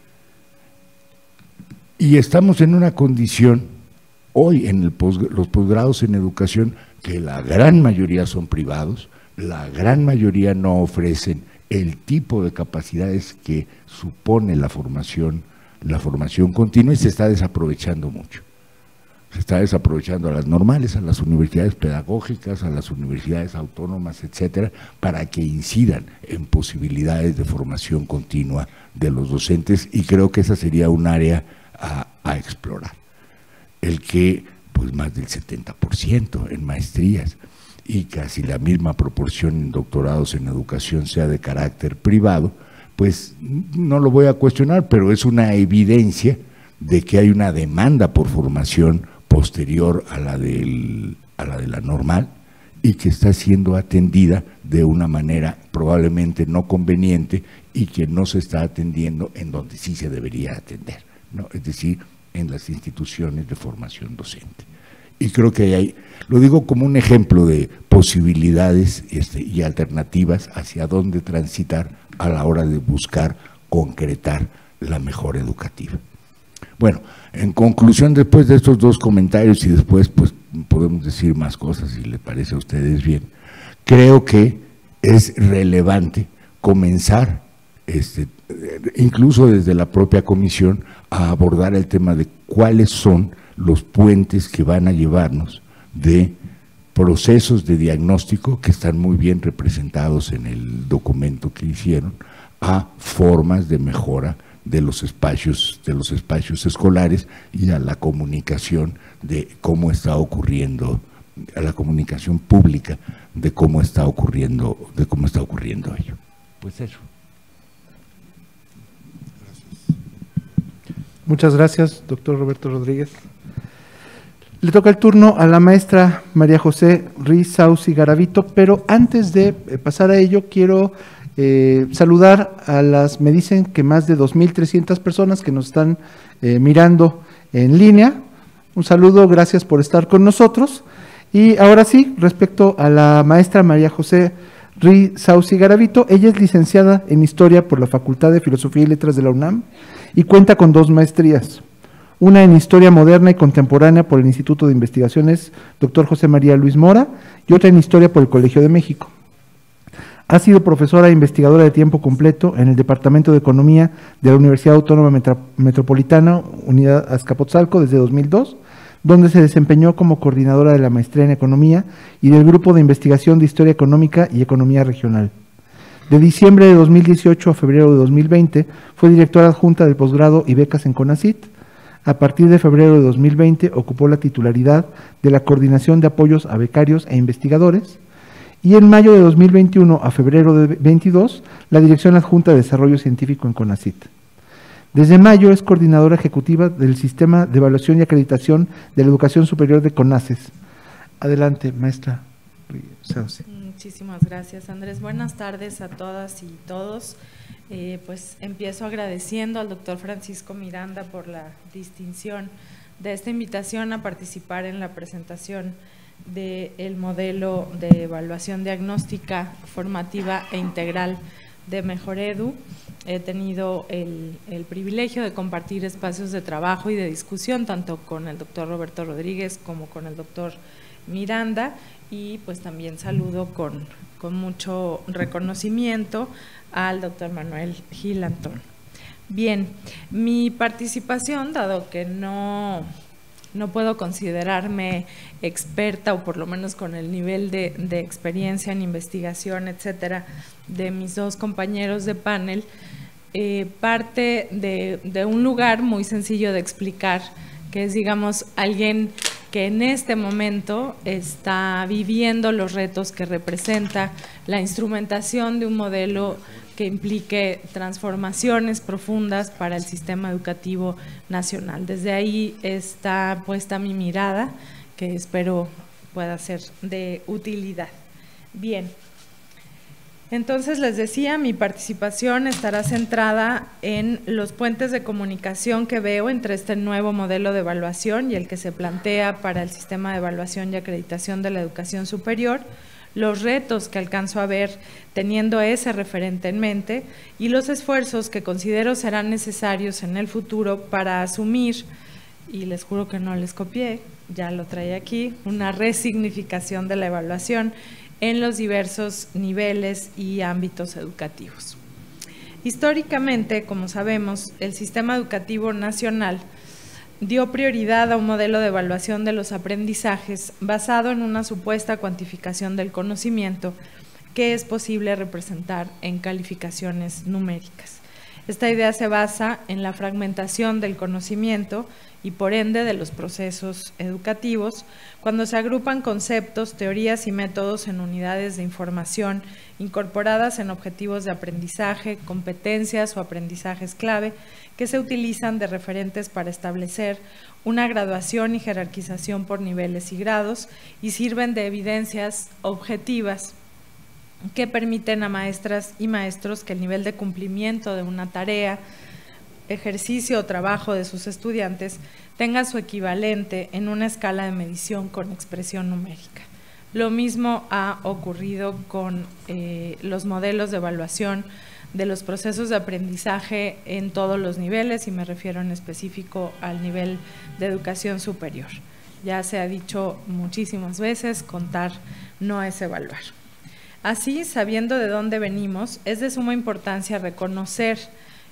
Y estamos en una condición hoy en los posgrados en educación que la gran mayoría son privados, la gran mayoría no ofrecen el tipo de capacidades que supone la formación continua, y se está desaprovechando mucho. Se está desaprovechando a las normales, a las universidades pedagógicas, a las universidades autónomas, etcétera, para que incidan en posibilidades de formación continua de los docentes, y creo que esa sería un área a explorar. El que pues más del 70% en maestrías y casi la misma proporción en doctorados en educación sea de carácter privado, pues no lo voy a cuestionar, pero es una evidencia de que hay una demanda por formación posterior a la de la normal, y que está siendo atendida de una manera probablemente no conveniente y que no se está atendiendo en donde sí se debería atender, ¿no? Es decir, en las instituciones de formación docente. Y creo que hay, lo digo como un ejemplo de posibilidades y alternativas hacia dónde transitar a la hora de buscar concretar la mejora educativa. Bueno, en conclusión, después de estos dos comentarios, y después pues podemos decir más cosas si les parece a ustedes bien, creo que es relevante comenzar, incluso desde la propia comisión, a abordar el tema de cuáles son los puentes que van a llevarnos de procesos de diagnóstico que están muy bien representados en el documento que hicieron, a formas de mejora de los espacios escolares y a la comunicación de cómo está ocurriendo, a la comunicación pública de cómo está ocurriendo ello. Pues eso. Muchas gracias, doctor Roberto Rodríguez. Le toca el turno a la maestra María José Ruiz Sauci Garavito, pero antes de pasar a ello, quiero saludar a me dicen que más de 2,300 personas que nos están mirando en línea. Un saludo, gracias por estar con nosotros. Y ahora sí, respecto a la maestra María José Ruiz Sauci Garavito, ella es licenciada en Historia por la Facultad de Filosofía y Letras de la UNAM y cuenta con 2 maestrías, una en Historia Moderna y Contemporánea por el Instituto de Investigaciones Dr. José María Luis Mora y otra en Historia por el Colegio de México. Ha sido profesora e investigadora de tiempo completo en el Departamento de Economía de la Universidad Autónoma Metropolitana, Unidad Azcapotzalco, desde 2002, donde se desempeñó como coordinadora de la maestría en Economía y del Grupo de Investigación de Historia Económica y Economía Regional. De diciembre de 2018 a febrero de 2020 fue directora adjunta del posgrado y becas en CONACYT. A partir de febrero de 2020 ocupó la titularidad de la Coordinación de Apoyos a Becarios e Investigadores y en mayo de 2021 a febrero de 2022 la Dirección Adjunta de Desarrollo Científico en CONACYT. Desde mayo es coordinadora ejecutiva del Sistema de Evaluación y Acreditación de la Educación Superior de CONACES. Adelante, maestra. Muchísimas gracias, Andrés. Buenas tardes a todas y todos. Pues empiezo agradeciendo al doctor Francisco Miranda por la distinción de esta invitación a participar en la presentación del modelo de evaluación diagnóstica, formativa e integral de Mejoredu. He tenido el privilegio de compartir espacios de trabajo y de discusión tanto con el doctor Roberto Rodríguez como con el doctor Miranda, y pues también saludo con mucho reconocimiento al doctor Manuel Gil Antón. Bien, mi participación, dado que no puedo considerarme experta, o por lo menos con el nivel de experiencia en investigación, etcétera, de mis 2 compañeros de panel, parte de un lugar muy sencillo de explicar, que es, digamos, alguien que en este momento está viviendo los retos que representa la instrumentación de un modelo que implique transformaciones profundas para el sistema educativo nacional. Desde ahí está puesta mi mirada, que espero pueda ser de utilidad. Bien, entonces les decía, mi participación estará centrada en los puentes de comunicación que veo entre este nuevo modelo de evaluación y el que se plantea para el sistema de evaluación y acreditación de la educación superior, los retos que alcanzo a ver teniendo ese referente en mente y los esfuerzos que considero serán necesarios en el futuro para asumir, y les juro que no les copié, ya lo traía aquí, una resignificación de la evaluación en los diversos niveles y ámbitos educativos. Históricamente, como sabemos, el sistema educativo nacional dio prioridad a un modelo de evaluación de los aprendizajes basado en una supuesta cuantificación del conocimiento que es posible representar en calificaciones numéricas. Esta idea se basa en la fragmentación del conocimiento y por ende de los procesos educativos, cuando se agrupan conceptos, teorías y métodos en unidades de información incorporadas en objetivos de aprendizaje, competencias o aprendizajes clave que se utilizan de referentes para establecer una graduación y jerarquización por niveles y grados y sirven de evidencias objetivas que permiten a maestras y maestros que el nivel de cumplimiento de una tarea, ejercicio o trabajo de sus estudiantes tenga su equivalente en una escala de medición con expresión numérica. Lo mismo ha ocurrido con los modelos de evaluación de los procesos de aprendizaje en todos los niveles, y me refiero en específico al nivel de educación superior. Ya se ha dicho muchísimas veces, contar no es evaluar. Así, sabiendo de dónde venimos, es de suma importancia reconocer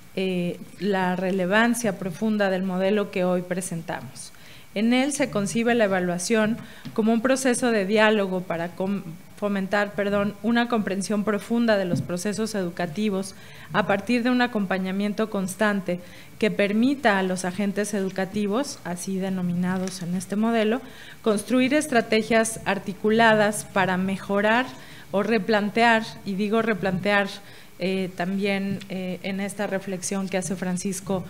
la relevancia profunda del modelo que hoy presentamos. En él se concibe la evaluación como un proceso de diálogo para fomentar una comprensión profunda de los procesos educativos a partir de un acompañamiento constante que permita a los agentes educativos, así denominados en este modelo, construir estrategias articuladas para mejorar o replantear, y digo replantear también en esta reflexión que hace Francisco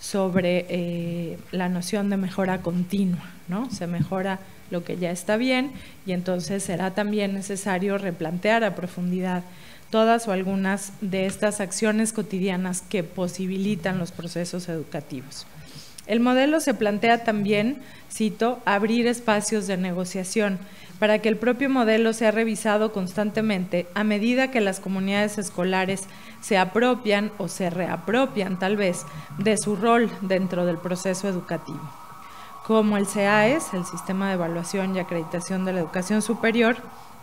sobre la noción de mejora continua, ¿no? Se mejora lo que ya está bien y entonces será también necesario replantear a profundidad todas o algunas de estas acciones cotidianas que posibilitan los procesos educativos. El modelo se plantea también, cito, abrir espacios de negociación para que el propio modelo sea revisado constantemente a medida que las comunidades escolares se apropian o se reapropian tal vez de su rol dentro del proceso educativo. Como el CEAES, el Sistema de Evaluación y Acreditación de la Educación Superior,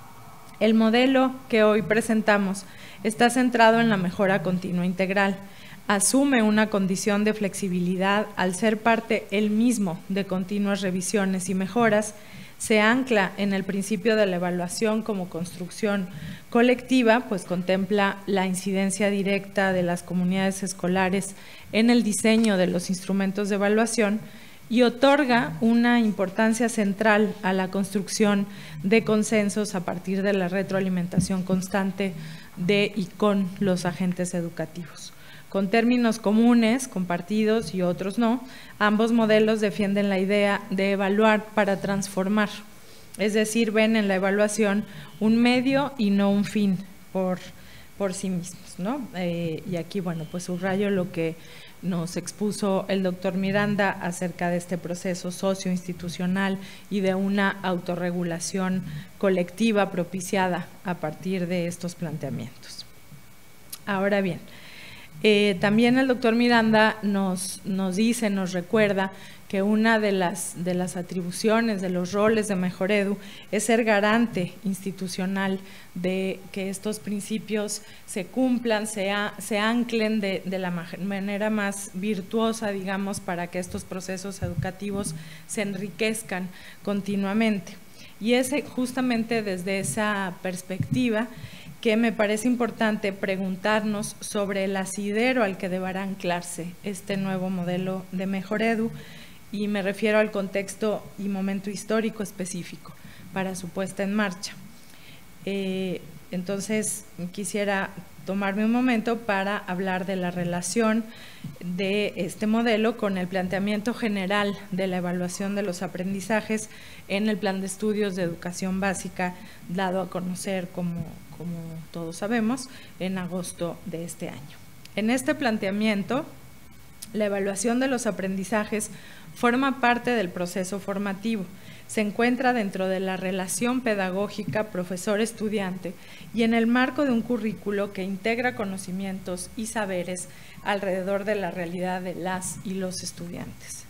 el modelo que hoy presentamos está centrado en la mejora continua integral. Asume una condición de flexibilidad al ser parte él mismo de continuas revisiones y mejoras, se ancla en el principio de la evaluación como construcción colectiva, pues contempla la incidencia directa de las comunidades escolares en el diseño de los instrumentos de evaluación y otorga una importancia central a la construcción de consensos a partir de la retroalimentación constante de y con los agentes educativos. Con términos comunes, compartidos y otros no, ambos modelos defienden la idea de evaluar para transformar, es decir, ven en la evaluación un medio y no un fin por sí mismos, ¿no? Y aquí, bueno, pues subrayo lo que nos expuso el doctor Miranda acerca de este proceso socioinstitucional y de una autorregulación colectiva propiciada a partir de estos planteamientos. Ahora bien, también el doctor Miranda nos dice, nos recuerda que una de las atribuciones, de los roles de Mejoredu es ser garante institucional de que estos principios se cumplan, se anclen de la manera más virtuosa, digamos, para que estos procesos educativos se enriquezcan continuamente. Y es justamente desde esa perspectiva que me parece importante preguntarnos sobre el asidero al que deberá anclarse este nuevo modelo de Mejoredu, y me refiero al contexto y momento histórico específico para su puesta en marcha. Entonces, quisiera tomarme un momento para hablar de la relación de este modelo con el planteamiento general de la evaluación de los aprendizajes en el Plan de Estudios de Educación Básica, dado a conocer, como todos sabemos, en agosto de este año. En este planteamiento, la evaluación de los aprendizajes forma parte del proceso formativo, se encuentra dentro de la relación pedagógica profesor-estudiante y en el marco de un currículo que integra conocimientos y saberes alrededor de la realidad de las y los estudiantes.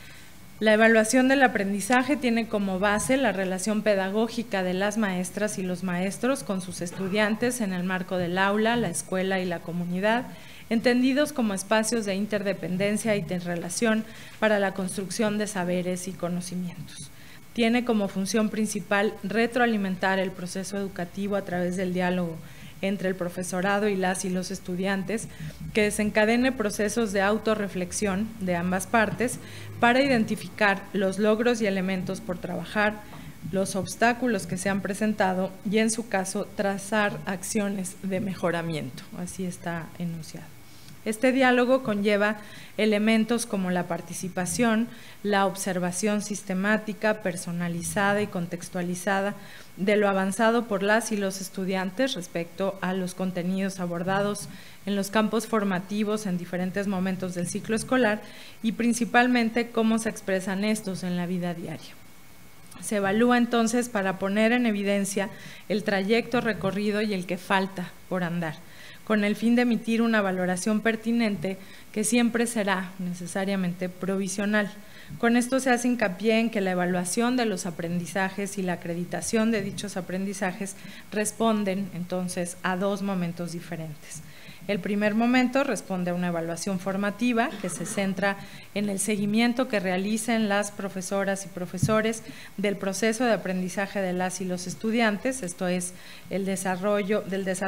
La evaluación del aprendizaje tiene como base la relación pedagógica de las maestras y los maestros con sus estudiantes en el marco del aula, la escuela y la comunidad, entendidos como espacios de interdependencia y de relación para la construcción de saberes y conocimientos. Tiene como función principal retroalimentar el proceso educativo a través del diálogo entre el profesorado y las y los estudiantes, que desencadene procesos de autorreflexión de ambas partes para identificar los logros y elementos por trabajar, los obstáculos que se han presentado y, en su caso, trazar acciones de mejoramiento. Así está enunciado. Este diálogo conlleva elementos como la participación, la observación sistemática, personalizada y contextualizada de lo avanzado por las y los estudiantes respecto a los contenidos abordados en los campos formativos en diferentes momentos del ciclo escolar y principalmente cómo se expresan estos en la vida diaria. Se evalúa entonces para poner en evidencia el trayecto recorrido y el que falta por andar, con el fin de emitir una valoración pertinente que siempre será necesariamente provisional. Con esto se hace hincapié en que la evaluación de los aprendizajes y la acreditación de dichos aprendizajes responden entonces a dos momentos diferentes. El primer momento responde a una evaluación formativa que se centra en el seguimiento que realicen las profesoras y profesores del proceso de aprendizaje de las y los estudiantes, esto es, del desarrollo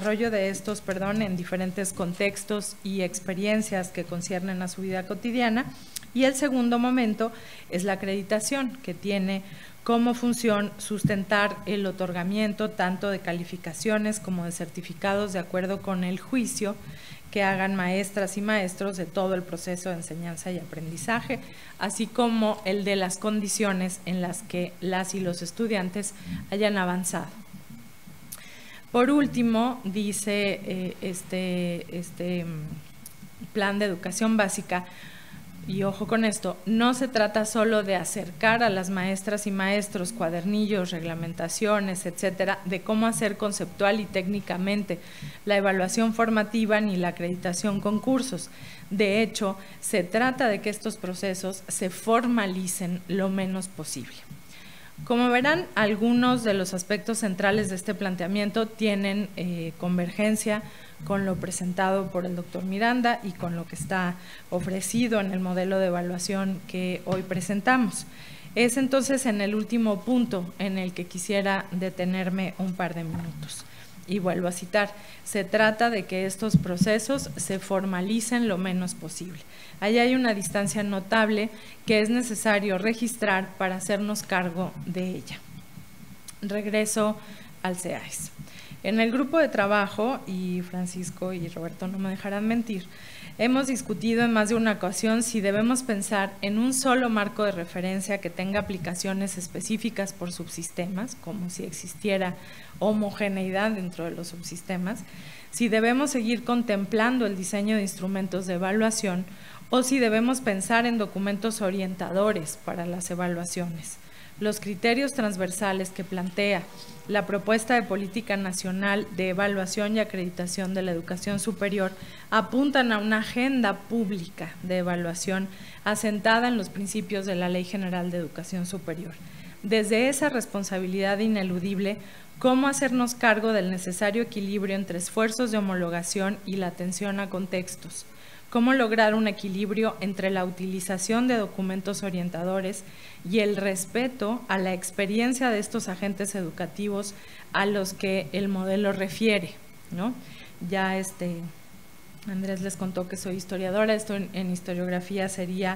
de estos, en diferentes contextos y experiencias que conciernen a su vida cotidiana, Y el segundo momento es la acreditación, que tiene como función sustentar el otorgamiento tanto de calificaciones como de certificados de acuerdo con el juicio que hagan maestras y maestros de todo el proceso de enseñanza y aprendizaje, así como el de las condiciones en las que las y los estudiantes hayan avanzado. Por último, dice este plan de educación básica, y ojo con esto, no se trata solo de acercar a las maestras y maestros cuadernillos, reglamentaciones, etcétera, de cómo hacer conceptual y técnicamente la evaluación formativa ni la acreditación con cursos. De hecho, se trata de que estos procesos se formalicen lo menos posible. Como verán, algunos de los aspectos centrales de este planteamiento tienen convergencia con lo presentado por el doctor Miranda y con lo que está ofrecido en el modelo de evaluación que hoy presentamos. Es entonces en el último punto en el que quisiera detenerme un par de minutos. Y vuelvo a citar, se trata de que estos procesos se formalicen lo menos posible. Ahí hay una distancia notable que es necesario registrar para hacernos cargo de ella. Regreso al CEAES. En el grupo de trabajo, y Francisco y Roberto no me dejarán mentir, hemos discutido en más de una ocasión si debemos pensar en un solo marco de referencia que tenga aplicaciones específicas por subsistemas, como si existiera homogeneidad dentro de los subsistemas, si debemos seguir contemplando el diseño de instrumentos de evaluación o si debemos pensar en documentos orientadores para las evaluaciones. Los criterios transversales que plantea la propuesta de política nacional de evaluación y acreditación de la educación superior apuntan a una agenda pública de evaluación asentada en los principios de la Ley General de Educación Superior. Desde esa responsabilidad ineludible, ¿cómo hacernos cargo del necesario equilibrio entre esfuerzos de homologación y la atención a contextos? ¿Cómo lograr un equilibrio entre la utilización de documentos orientadores y el respeto a la experiencia de estos agentes educativos a los que el modelo refiere, ¿no? Ya Andrés les contó que soy historiadora, esto en historiografía sería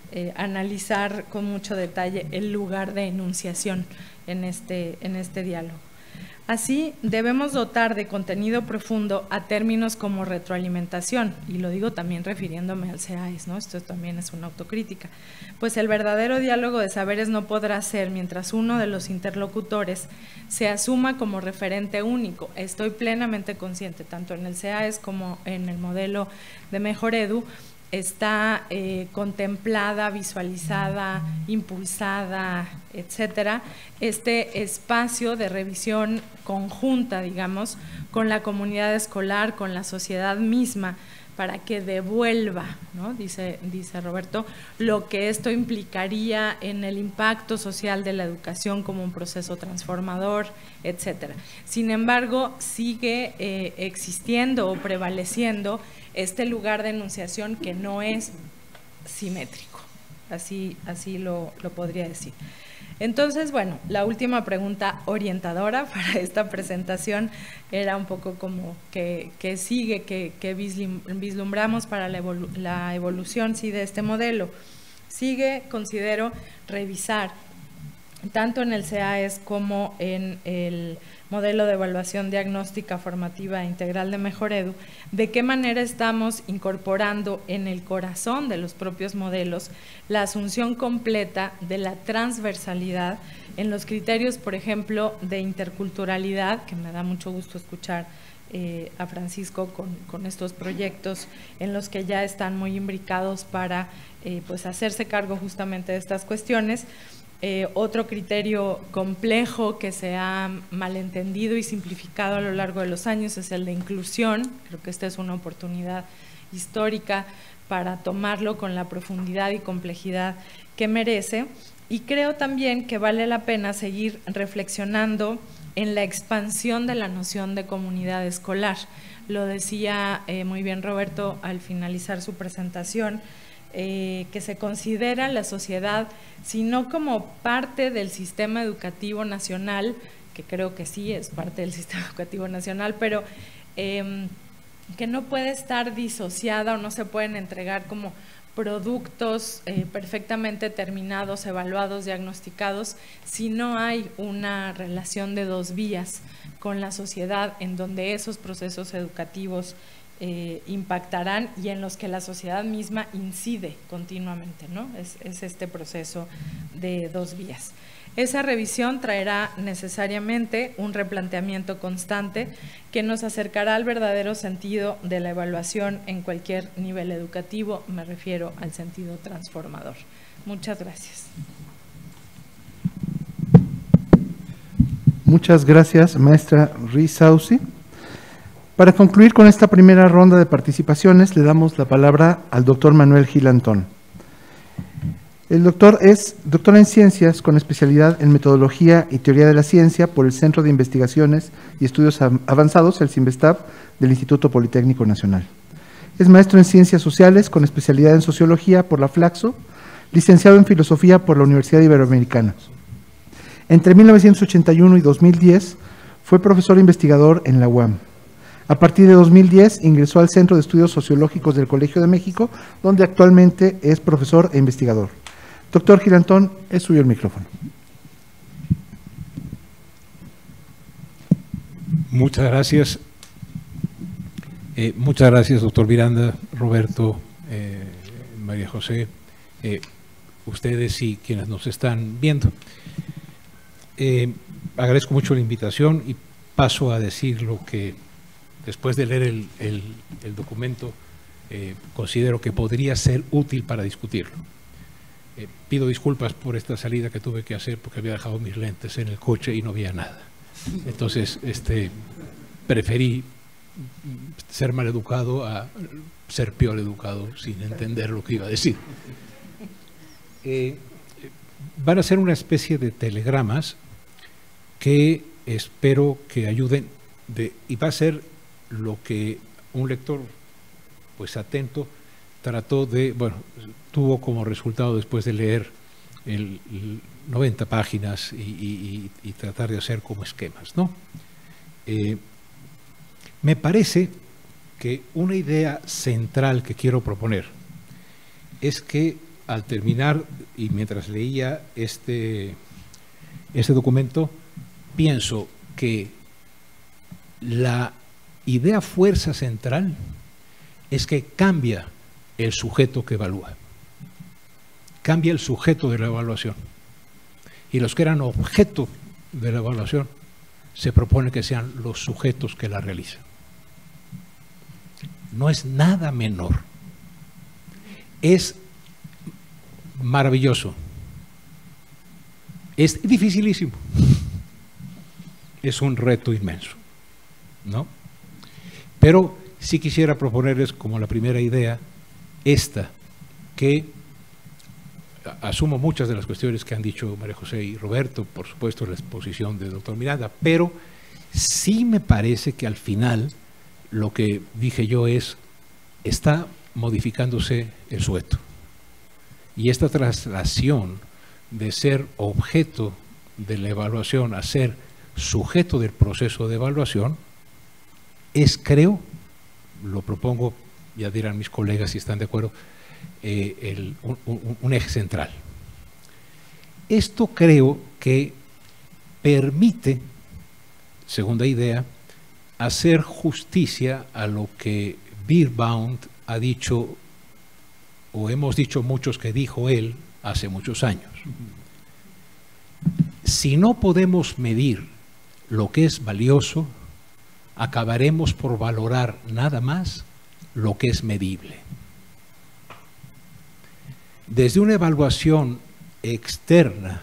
analizar con mucho detalle el lugar de enunciación en este diálogo. Así, debemos dotar de contenido profundo a términos como retroalimentación, y lo digo también refiriéndome al CEAES, ¿no? Esto también es una autocrítica, pues el verdadero diálogo de saberes no podrá ser mientras uno de los interlocutores se asuma como referente único. Estoy plenamente consciente, tanto en el CEAES como en el modelo de Mejor Edu, está contemplada, visualizada, impulsada, etcétera, este espacio de revisión conjunta, digamos, con la comunidad escolar, con la sociedad misma, para que devuelva, ¿no? Dice Roberto, lo que esto implicaría en el impacto social de la educación como un proceso transformador, etcétera. Sin embargo, sigue existiendo o prevaleciendo este lugar de enunciación que no es simétrico, así lo podría decir. Entonces, bueno, la última pregunta orientadora para esta presentación era un poco como que sigue, que vislumbramos para la evolución sí, de este modelo. Sigue, considero, revisar tanto en el CEAES como en el modelo de evaluación diagnóstica formativa integral de Mejor Edu, de qué manera estamos incorporando en el corazón de los propios modelos la asunción completa de la transversalidad en los criterios, por ejemplo, de interculturalidad, que me da mucho gusto escuchar a Francisco con estos proyectos en los que ya están muy imbricados para pues hacerse cargo justamente de estas cuestiones. Otro criterio complejo que se ha malentendido y simplificado a lo largo de los años es el de inclusión. Creo que esta es una oportunidad histórica para tomarlo con la profundidad y complejidad que merece. Y creo también que vale la pena seguir reflexionando en la expansión de la noción de comunidad escolar. Lo decía muy bien Roberto al finalizar su presentación, que se considera la sociedad, sino como parte del sistema educativo nacional, que creo que sí es parte del sistema educativo nacional, pero que no puede estar disociada o no se pueden entregar como productos perfectamente terminados, evaluados, diagnosticados, si no hay una relación de dos vías con la sociedad en donde esos procesos educativos impactarán y en los que la sociedad misma incide continuamente, ¿no? Es este proceso de dos vías. Esa revisión traerá necesariamente un replanteamiento constante que nos acercará al verdadero sentido de la evaluación en cualquier nivel educativo, me refiero al sentido transformador. Muchas gracias. Muchas gracias, maestra Risauzi. Para concluir con esta primera ronda de participaciones, le damos la palabra al doctor Manuel Gil Antón. El doctor es doctor en Ciencias con especialidad en Metodología y Teoría de la Ciencia por el Centro de Investigaciones y Estudios Avanzados, el CINVESTAB, del Instituto Politécnico Nacional. Es maestro en Ciencias Sociales con especialidad en Sociología por la Flaxo, licenciado en Filosofía por la Universidad Iberoamericana. Entre 1981 y 2010 fue profesor investigador en la UAM. A partir de 2010 ingresó al Centro de Estudios Sociológicos del Colegio de México, donde actualmente es profesor e investigador. Doctor Gil Antón, es suyo el micrófono. Muchas gracias. Muchas gracias, doctor Miranda, Roberto, María José, ustedes y quienes nos están viendo. Agradezco mucho la invitación y paso a decir lo que, después de leer el documento, considero que podría ser útil para discutirlo. Pido disculpas por esta salida que tuve que hacer porque había dejado mis lentes en el coche y no había nada. Entonces, preferí ser mal educado a ser peor educado sin entender lo que iba a decir. Van a ser una especie de telegramas que espero que ayuden y va a ser lo que un lector pues atento trató de, bueno, tuvo como resultado después de leer 90 páginas y tratar de hacer como esquemas, ¿no? Me parece que una idea central que quiero proponer es que al terminar y mientras leía este documento, pienso que la idea fuerza central es que cambia el sujeto que evalúa, cambia el sujeto de la evaluación, y los que eran objeto de la evaluación se propone que sean los sujetos que la realizan. No es nada menor, es maravilloso, es dificilísimo, es un reto inmenso, ¿no? Pero sí quisiera proponerles como la primera idea que asumo muchas de las cuestiones que han dicho María José y Roberto, por supuesto la exposición del doctor Miranda, pero sí me parece que al final lo que dije yo está modificándose el sujeto. Y esta traslación de ser objeto de la evaluación a ser sujeto del proceso de evaluación es, creo, lo propongo, ya dirán mis colegas si están de acuerdo, un eje central. Esto creo que permite, segunda idea, hacer justicia a lo que Bierbaum ha dicho, o hemos dicho muchos que dijo él hace muchos años. Si no podemos medir lo que es valioso, acabaremos por valorar nada más lo que es medible. Desde una evaluación externa,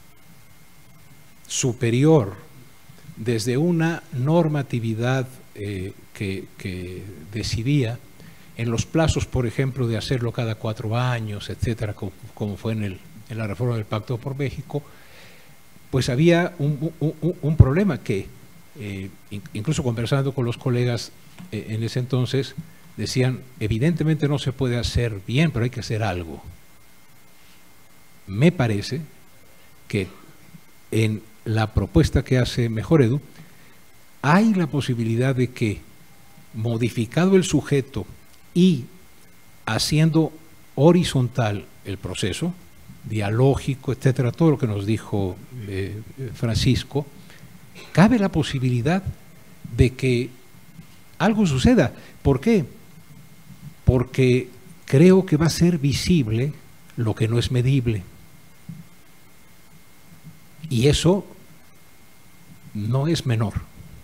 superior, desde una normatividad que decidía en los plazos, por ejemplo, de hacerlo cada 4 años, etcétera, como fue en la reforma del Pacto por México, pues había un problema que, incluso conversando con los colegas en ese entonces, decían, evidentemente no se puede hacer bien, pero hay que hacer algo. Me parece que en la propuesta que hace Mejor Edu, hay la posibilidad de que, modificado el sujeto y haciendo horizontal el proceso, dialógico, etcétera, todo lo que nos dijo Francisco, cabe la posibilidad de que algo suceda. ¿Por qué? Porque creo que va a ser visible lo que no es medible. Y eso no es menor.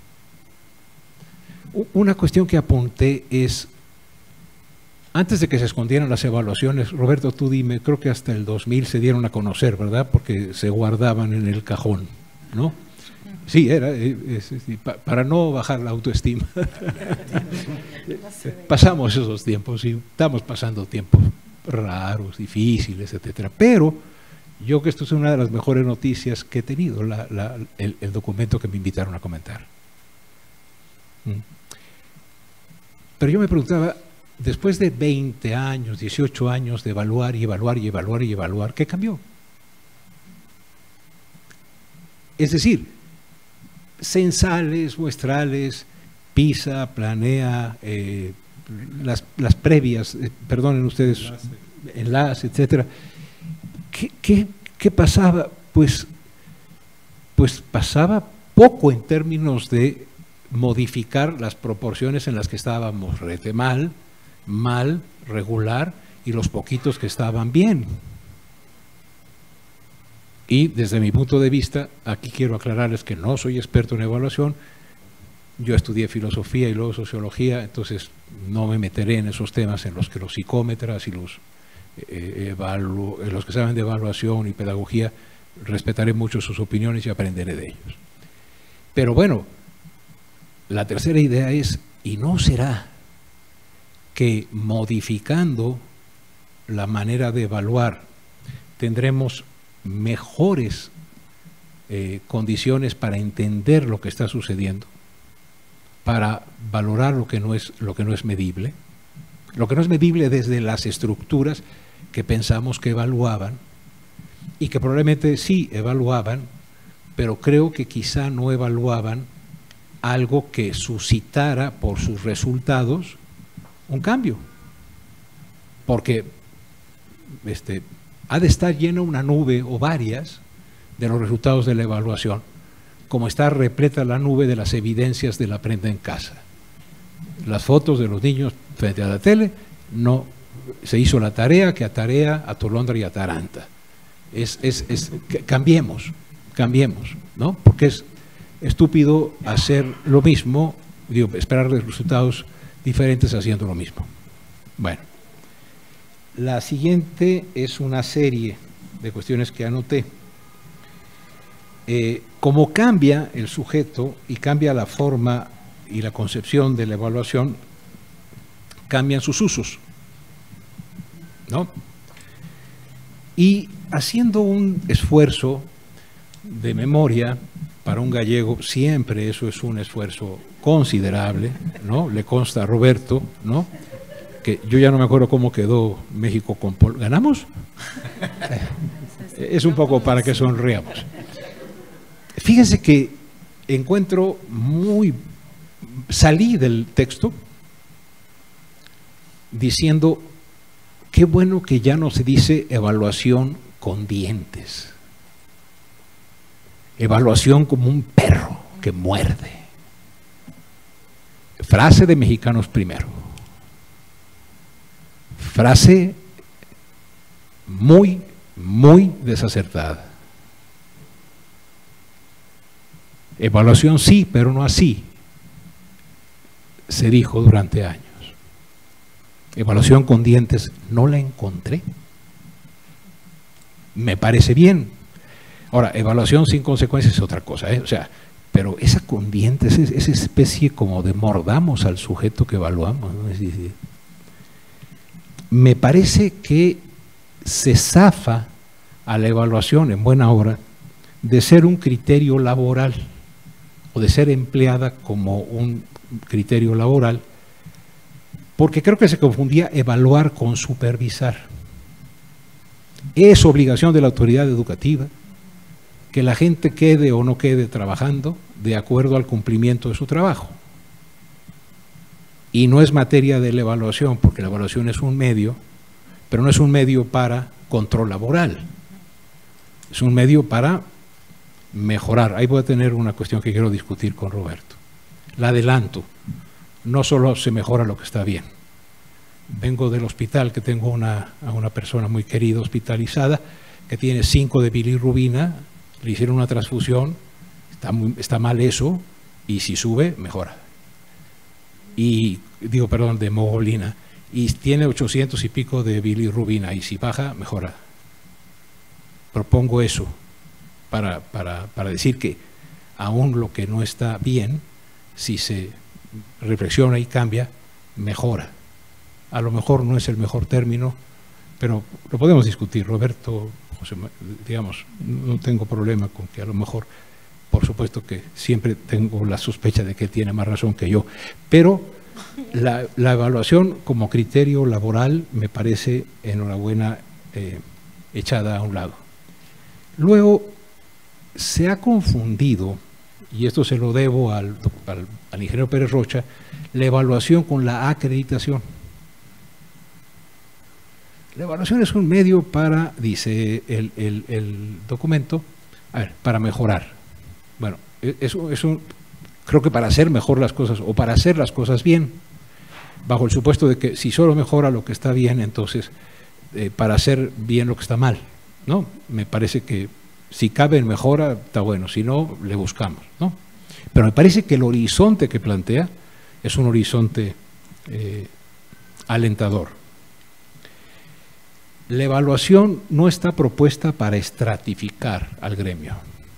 Una cuestión que apunté es, antes de que se escondieran las evaluaciones, Roberto, tú dime, creo que hasta el 2000 se dieron a conocer, ¿verdad? Porque se guardaban en el cajón, ¿no? Sí, era para no bajar la autoestima. Pasamos esos tiempos y estamos pasando tiempos raros, difíciles, etcétera. Pero yo creo que esto es una de las mejores noticias que he tenido, el documento que me invitaron a comentar. Pero yo me preguntaba, después de 20 años, 18 años de evaluar y evaluar y evaluar y evaluar, ¿qué cambió? Es decir, censales, muestrales, PISA, Planea, las previas, perdonen ustedes, enlace, etcétera. ¿Qué pasaba? Pues pasaba poco en términos de modificar las proporciones en las que estábamos mal, regular, y los poquitos que estaban bien. Y desde mi punto de vista, aquí quiero aclararles que no soy experto en evaluación, yo estudié filosofía y luego sociología, entonces no me meteré en esos temas en los que los psicómetras y los que saben de evaluación y pedagogía, respetaré mucho sus opiniones y aprenderé de ellos. Pero bueno, la tercera idea es, ¿y no será que modificando la manera de evaluar tendremos mejores condiciones para entender lo que está sucediendo, para valorar lo que no es medible? Lo que no es medible desde las estructuras que pensamos que evaluaban y que probablemente sí evaluaban, pero creo que quizá no evaluaban algo que suscitara por sus resultados un cambio. Porque ha de estar llena una nube o varias de los resultados de la evaluación, como está repleta la nube de las evidencias del aprende en casa. Las fotos de los niños frente a la tele, no se hizo la tarea, que atarea, atolondra y ataranta. Cambiemos, ¿no? Porque es estúpido hacer lo mismo, esperar resultados diferentes haciendo lo mismo. Bueno, la siguiente es una serie de cuestiones que anoté. Como cambia el sujeto y cambia la forma y la concepción de la evaluación, cambian sus usos, ¿no? Y haciendo un esfuerzo de memoria, para un gallego siempre eso es un esfuerzo considerable, ¿no? Le consta a Roberto, ¿no? Que yo ya no me acuerdo cómo quedó México con ¿ganamos? Es un poco para que sonriamos. Fíjense que salí del texto diciendo, qué bueno que ya no se dice evaluación con dientes. Evaluación como un perro que muerde. Frase de Mexicanos Primero. Frase muy, muy desacertada. Evaluación sí, pero no así, se dijo durante años. Evaluación con dientes no la encontré. Me parece bien. Ahora, evaluación sin consecuencias es otra cosa, ¿eh? O sea, pero esa con dientes, esa especie como de mordamos al sujeto que evaluamos, ¿no? Me parece que se zafa a la evaluación en buena hora de ser un criterio laboral o de ser empleada como un criterio laboral, porque creo que se confundía evaluar con supervisar. Es obligación de la autoridad educativa que la gente quede o no quede trabajando de acuerdo al cumplimiento de su trabajo. Y no es materia de la evaluación, porque la evaluación es un medio pero no es un medio para control laboral, es un medio para mejorar. Ahí voy a tener una cuestión que quiero discutir con Roberto. La adelanto, no solo se mejora lo que está bien. Vengo del hospital, que tengo a una persona muy querida hospitalizada, que tiene 5 de bilirrubina, le hicieron una transfusión, está mal eso, y si sube, mejora. Y digo, perdón, de hemoglobina, y tiene 800 y pico de bilirrubina, y si baja, mejora. Propongo eso para decir que aún lo que no está bien, si se reflexiona y cambia, mejora. A lo mejor no es el mejor término, pero lo podemos discutir. Roberto, José, digamos, no tengo problema con que a lo mejor, por supuesto que siempre tengo la sospecha de que él tiene más razón que yo, pero la evaluación como criterio laboral me parece, enhorabuena, echada a un lado. Luego, se ha confundido, y esto se lo debo al ingeniero Pérez Rocha, la evaluación con la acreditación. La evaluación es un medio para, dice el documento, para mejorar. Bueno, eso creo que para hacer mejor las cosas, o para hacer las cosas bien, bajo el supuesto de que si solo mejora lo que está bien, entonces para hacer bien lo que está mal, ¿no? Me parece que si cabe en mejora, está bueno, si no, le buscamos, ¿no? Pero me parece que el horizonte que plantea es un horizonte alentador. La evaluación no está propuesta para estratificar al gremio.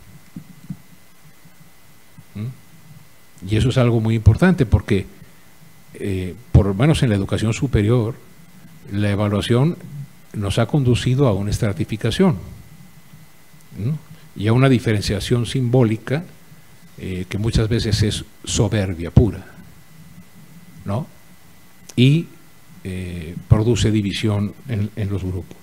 Y eso es algo muy importante porque, por lo menos en la educación superior, la evaluación nos ha conducido a una estratificación, ¿no? Y a una diferenciación simbólica que muchas veces es soberbia pura, ¿no? Y produce división en los grupos.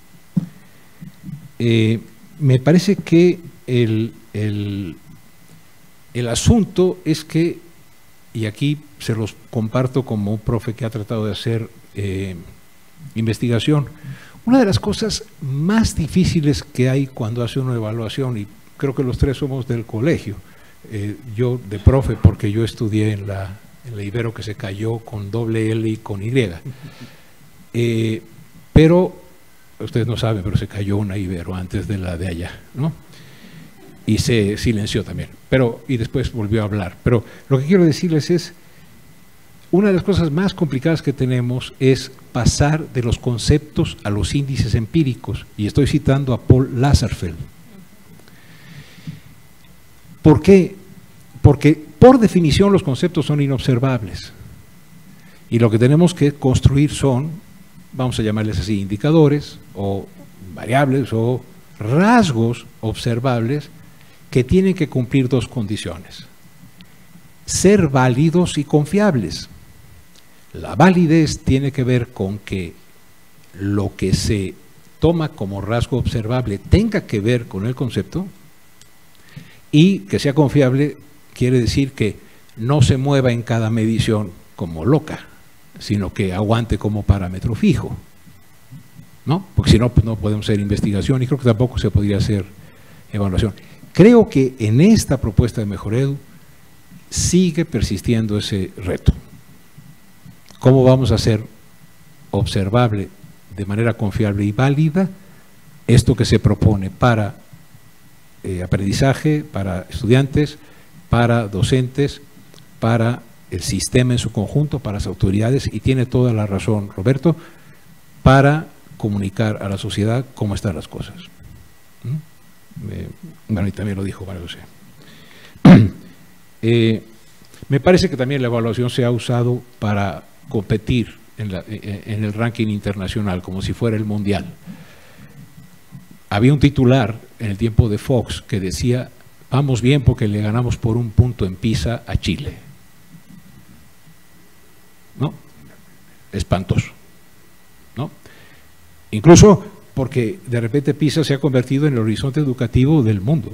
Me parece que el asunto es que, y aquí se los comparto como un profe que ha tratado de hacer investigación, una de las cosas más difíciles que hay cuando hace una evaluación, y creo que los tres somos del colegio, yo de profe porque yo estudié en la Ibero, que se cayó con doble L y con Y, pero ustedes no saben, pero se cayó una Ibero antes de la de allá, ¿no? Y se silenció también, y después volvió a hablar. Pero lo que quiero decirles es, una de las cosas más complicadas que tenemos es pasar de los conceptos a los índices empíricos, y estoy citando a Paul Lazarsfeld. ¿Por qué? Porque por definición los conceptos son inobservables, y lo que tenemos que construir son, vamos a llamarles así, indicadores o variables o rasgos observables que tienen que cumplir dos condiciones: ser válidos y confiables. La validez tiene que ver con que lo que se toma como rasgo observable tenga que ver con el concepto, y que sea confiable quiere decir que no se mueva en cada medición como loca, sino que aguante como parámetro fijo, ¿no? Porque si no, pues no podemos hacer investigación, y creo que tampoco se podría hacer evaluación. Creo que en esta propuesta de Mejoredu sigue persistiendo ese reto. ¿Cómo vamos a hacer observable de manera confiable y válida esto que se propone para aprendizaje, para estudiantes, para docentes, para el sistema en su conjunto, para las autoridades? Y tiene toda la razón Roberto, para comunicar a la sociedad cómo están las cosas. Bueno, y también lo dijo María José. Me parece que también la evaluación se ha usado para competir en el ranking internacional, como si fuera el mundial. Había un titular en el tiempo de Fox que decía: vamos bien porque le ganamos por 1 punto en PISA a Chile. ¿No? Espantoso, ¿no? Incluso porque de repente PISA se ha convertido en el horizonte educativo del mundo.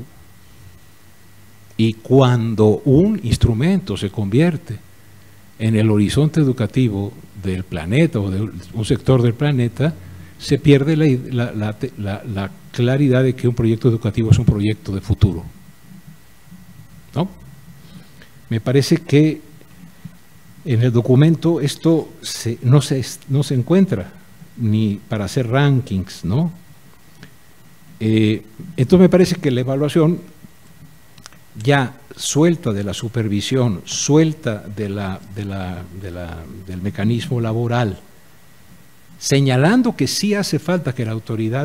Y cuando un instrumento se convierte en el horizonte educativo del planeta o de un sector del planeta, se pierde la claridad de que un proyecto educativo es un proyecto de futuro, ¿no? Me parece que en el documento esto no se encuentra ni para hacer rankings, ¿no? Entonces me parece que la evaluación, ya suelta de la supervisión, suelta del mecanismo laboral, señalando que sí hace falta que la autoridad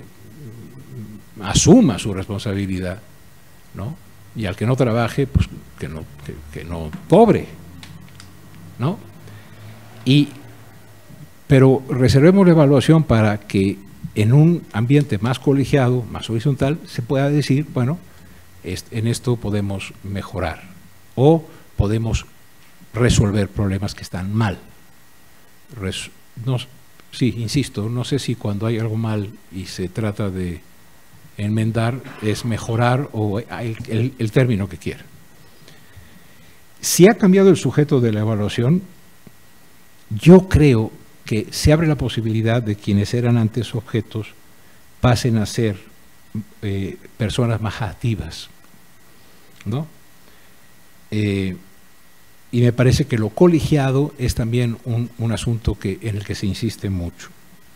asuma su responsabilidad, ¿no? Y al que no trabaje, pues que no cobre, ¿no? Pero reservemos la evaluación para que en un ambiente más colegiado, más horizontal, se pueda decir, bueno, en esto podemos mejorar o podemos resolver problemas que están mal. Sí, insisto, no sé si cuando hay algo mal y se trata de enmendar es mejorar o el término que quiera. Si ha cambiado el sujeto de la evaluación, yo creo que se abre la posibilidad de quienes eran antes objetos pasen a ser personas más activas, ¿no? Y me parece que lo colegiado es también un asunto en el que se insiste mucho.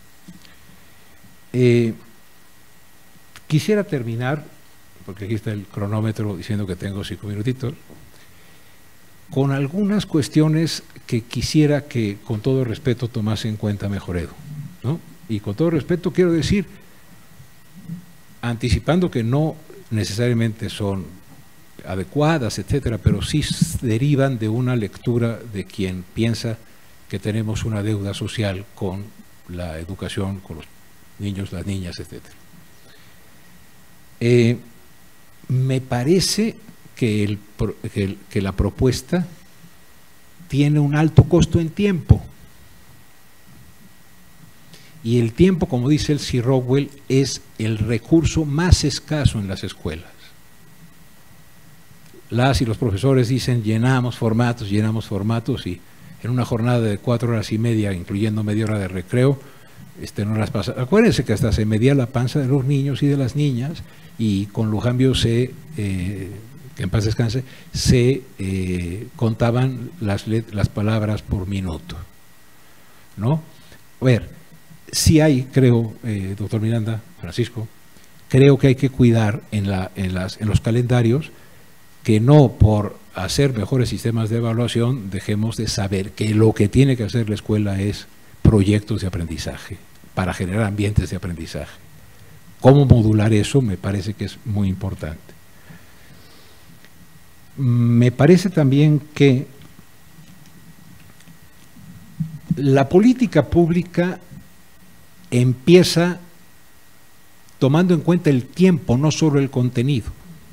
Quisiera terminar, porque aquí está el cronómetro diciendo que tengo 5 minutitos, con algunas cuestiones que quisiera que con todo respeto tomase en cuenta Mejoredo, ¿no? Y con todo respeto quiero decir, anticipando que no necesariamente son adecuadas, etcétera, pero sí derivan de una lectura de quien piensa que tenemos una deuda social con la educación, con los niños, las niñas, etcétera. Me parece que la propuesta tiene un alto costo en tiempo. Y el tiempo, como dice Elsie Rockwell, es el recurso más escaso en las escuelas. Las y los profesores dicen llenamos formatos, y en una jornada de 4 horas y media, incluyendo media hora de recreo, no las pasa. Acuérdense que hasta se medía la panza de los niños y de las niñas, y con Lujambio que en paz descanse, se contaban las palabras por minuto, ¿no? A ver, sí hay, creo, doctor Miranda, Francisco, creo que hay que cuidar en los calendarios que no por hacer mejores sistemas de evaluación dejemos de saber que lo que tiene que hacer la escuela es proyectos de aprendizaje para generar ambientes de aprendizaje. ¿Cómo modular eso? Me parece que es muy importante. Me parece también que la política pública empieza tomando en cuenta el tiempo, no solo el contenido.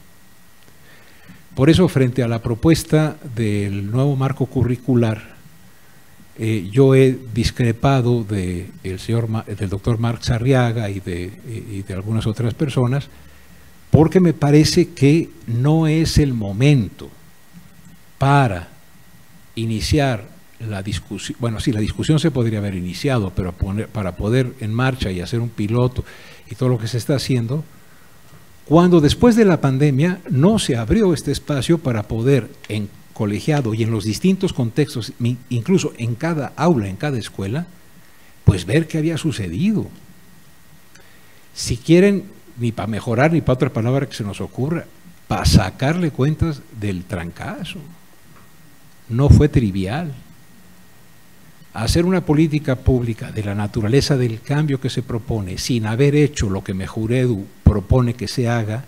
Por eso, frente a la propuesta del nuevo marco curricular, yo he discrepado del doctor Marx Arriaga y de algunas otras personas, porque me parece que no es el momento para iniciar la discusión. Bueno, sí, la discusión se podría haber iniciado, pero para poner en marcha y hacer un piloto y todo lo que se está haciendo, cuando después de la pandemia no se abrió este espacio para poder en colegiado y en los distintos contextos, incluso en cada aula, en cada escuela, pues ver qué había sucedido. Si quieren, ni para mejorar, ni para otra palabra que se nos ocurra, para sacarle cuentas del trancazo. No fue trivial. Hacer una política pública de la naturaleza del cambio que se propone, sin haber hecho lo que Mejoredo propone que se haga,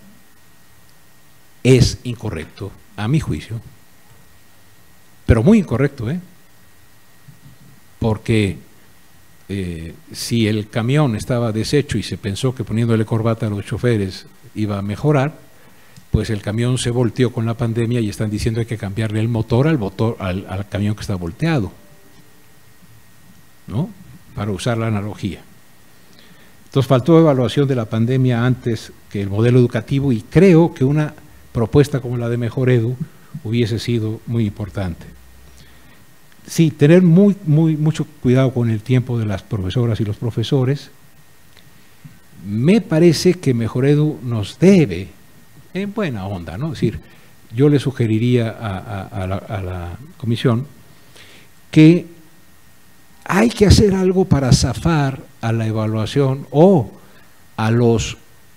es incorrecto, a mi juicio. Pero muy incorrecto, porque si el camión estaba deshecho y se pensó que poniéndole corbata a los choferes iba a mejorar, pues el camión se volteó con la pandemia y están diciendo que hay que cambiarle el motor al camión que está volteado, ¿no? Para usar la analogía. Entonces faltó evaluación de la pandemia antes que el modelo educativo, y creo que una propuesta como la de Mejoredo hubiese sido muy importante. Sí, tener mucho cuidado con el tiempo de las profesoras y los profesores, Me parece que Mejoredu nos debe, en buena onda, ¿no? Es decir, yo le sugeriría a la comisión que hay que hacer algo para zafar a la evaluación o a los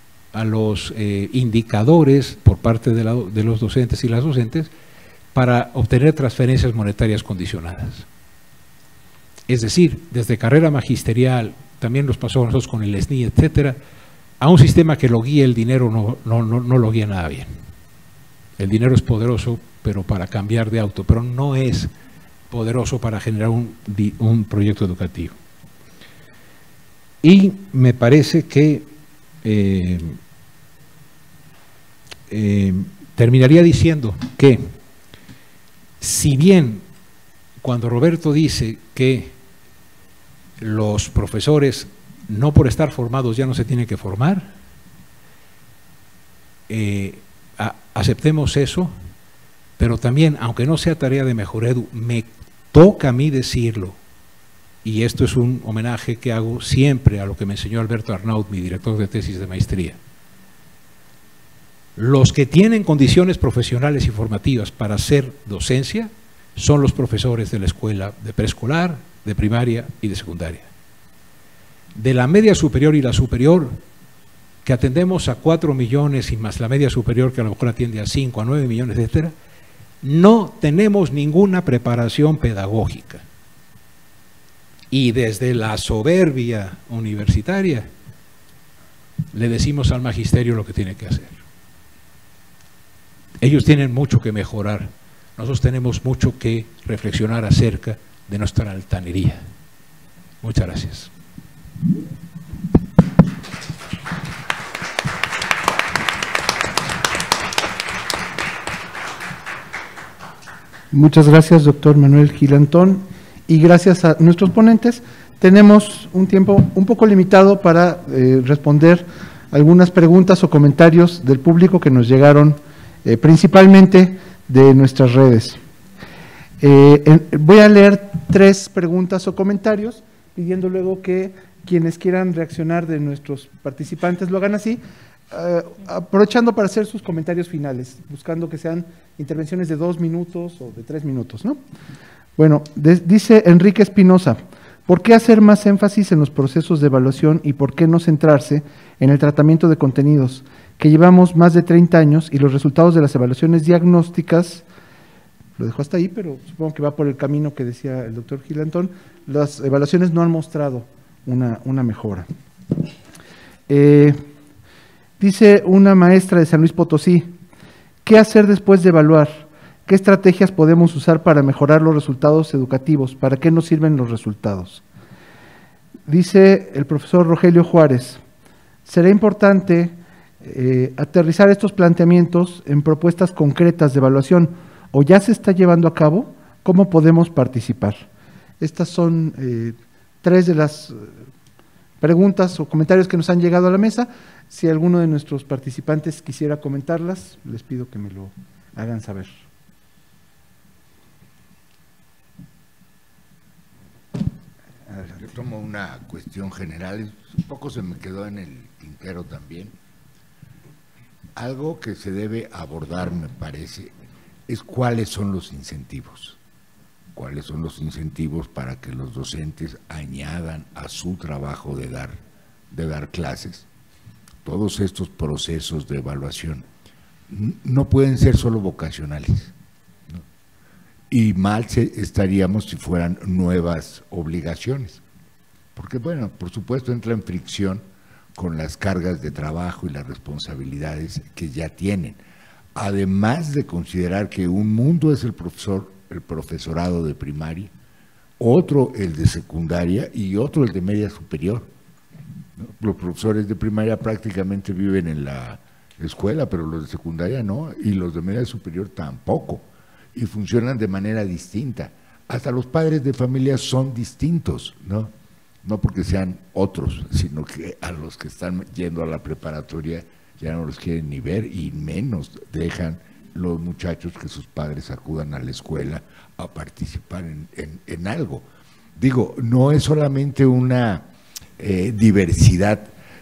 indicadores por parte de los docentes y las docentes para obtener transferencias monetarias condicionadas. Es decir, desde carrera magisterial, también nos pasó a nosotros con el SNI, etcétera, a un sistema que lo guíe el dinero no lo guía nada bien. El dinero es poderoso, pero para cambiar de auto, pero no es poderoso para generar un proyecto educativo. Y me parece que terminaría diciendo que, si bien cuando Roberto dice que los profesores, no por estar formados ya no se tienen que formar, aceptemos eso, pero también, aunque no sea tarea de Mejoredu, me toca a mí decirlo, y esto es un homenaje que hago siempre a lo que me enseñó Alberto Arnaud, mi director de tesis de maestría. Los que tienen condiciones profesionales y formativas para hacer docencia son los profesores de la escuela de preescolar, de primaria y de secundaria. De la media superior y la superior, que atendemos a 4 millones y más la media superior, que a lo mejor atiende a 5, a 9 millones, etcétera, no tenemos ninguna preparación pedagógica. Y desde la soberbia universitaria le decimos al magisterio lo que tiene que hacer. Ellos tienen mucho que mejorar, nosotros tenemos mucho que reflexionar acerca de nuestra altanería. Muchas gracias. Muchas gracias, doctor Manuel Gilantón, y gracias a nuestros ponentes. Tenemos un tiempo un poco limitado para responder algunas preguntas o comentarios del público que nos llegaron principalmente de nuestras redes. Voy a leer 3 preguntas o comentarios, pidiendo luego que quienes quieran reaccionar de nuestros participantes lo hagan así, aprovechando para hacer sus comentarios finales, buscando que sean intervenciones de 2 minutos o de 3 minutos, ¿no? Bueno, dice Enrique Espinosa, ¿por qué hacer más énfasis en los procesos de evaluación y por qué no centrarse en el tratamiento de contenidos? Que llevamos más de 30 años y los resultados de las evaluaciones diagnósticas, lo dejo hasta ahí, pero supongo que va por el camino que decía el doctor Gilantón, las evaluaciones no han mostrado una mejora. Dice una maestra de San Luis Potosí, ¿qué hacer después de evaluar? ¿Qué estrategias podemos usar para mejorar los resultados educativos? ¿Para qué nos sirven los resultados? Dice el profesor Rogelio Juárez, será importante aterrizar estos planteamientos en propuestas concretas de evaluación, o ya se está llevando a cabo. ¿Cómo podemos participar? Estas son 3 de las preguntas o comentarios que nos han llegado a la mesa. Si alguno de nuestros participantes quisiera comentarlas, les pido que me lo hagan saber. Yo tomo una cuestión general, un poco se me quedó en el tintero también. Algo que se debe abordar, me parece, es cuáles son los incentivos. Cuáles son los incentivos para que los docentes añadan a su trabajo de dar clases todos estos procesos de evaluación. No pueden ser solo vocacionales, ¿no? Y mal estaríamos si fueran nuevas obligaciones, porque bueno, por supuesto entra en fricción con las cargas de trabajo y las responsabilidades que ya tienen, además de considerar que un mundo es el profesorado de primaria, otro el de secundaria y otro el de media superior, ¿no? Los profesores de primaria prácticamente viven en la escuela, pero los de secundaria no, y los de media superior tampoco, y funcionan de manera distinta. Hasta los padres de familia son distintos, ¿no? No porque sean otros, sino que a los que están yendo a la preparatoria ya no los quieren ni ver y menos dejan los muchachos que sus padres acudan a la escuela a participar en algo. Digo, no es solamente una diversidad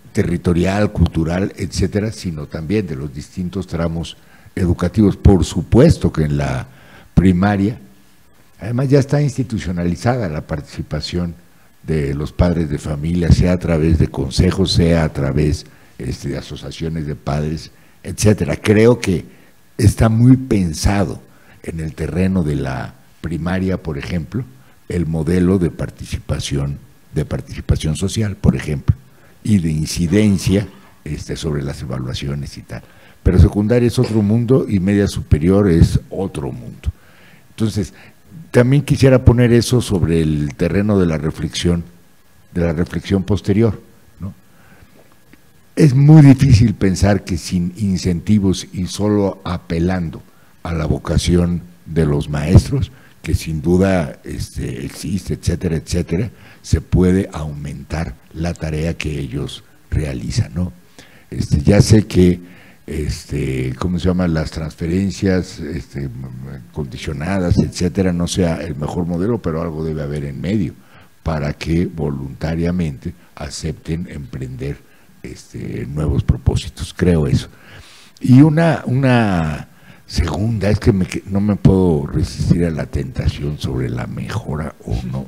territorial, cultural, etcétera, sino también de los distintos tramos educativos. Por supuesto que en la primaria, además ya está institucionalizada la participación de los padres de familia, sea a través de consejos, sea a través de asociaciones de padres, etcétera. Creo que está muy pensado en el terreno de la primaria, por ejemplo, el modelo de participación social, por ejemplo, y de incidencia sobre las evaluaciones y tal. Pero secundaria es otro mundo y media superior es otro mundo. Entonces, también quisiera poner eso sobre el terreno de la reflexión posterior, ¿no? Es muy difícil pensar que sin incentivos y solo apelando a la vocación de los maestros, que sin duda existe, etcétera, etcétera, se puede aumentar la tarea que ellos realizan, ¿no? Ya sé que ¿cómo se llama? Las transferencias condicionadas, etcétera, no sea el mejor modelo, pero algo debe haber en medio para que voluntariamente acepten emprender nuevos propósitos. Creo eso. Y una segunda, es que no me puedo resistir a la tentación sobre la mejora o no.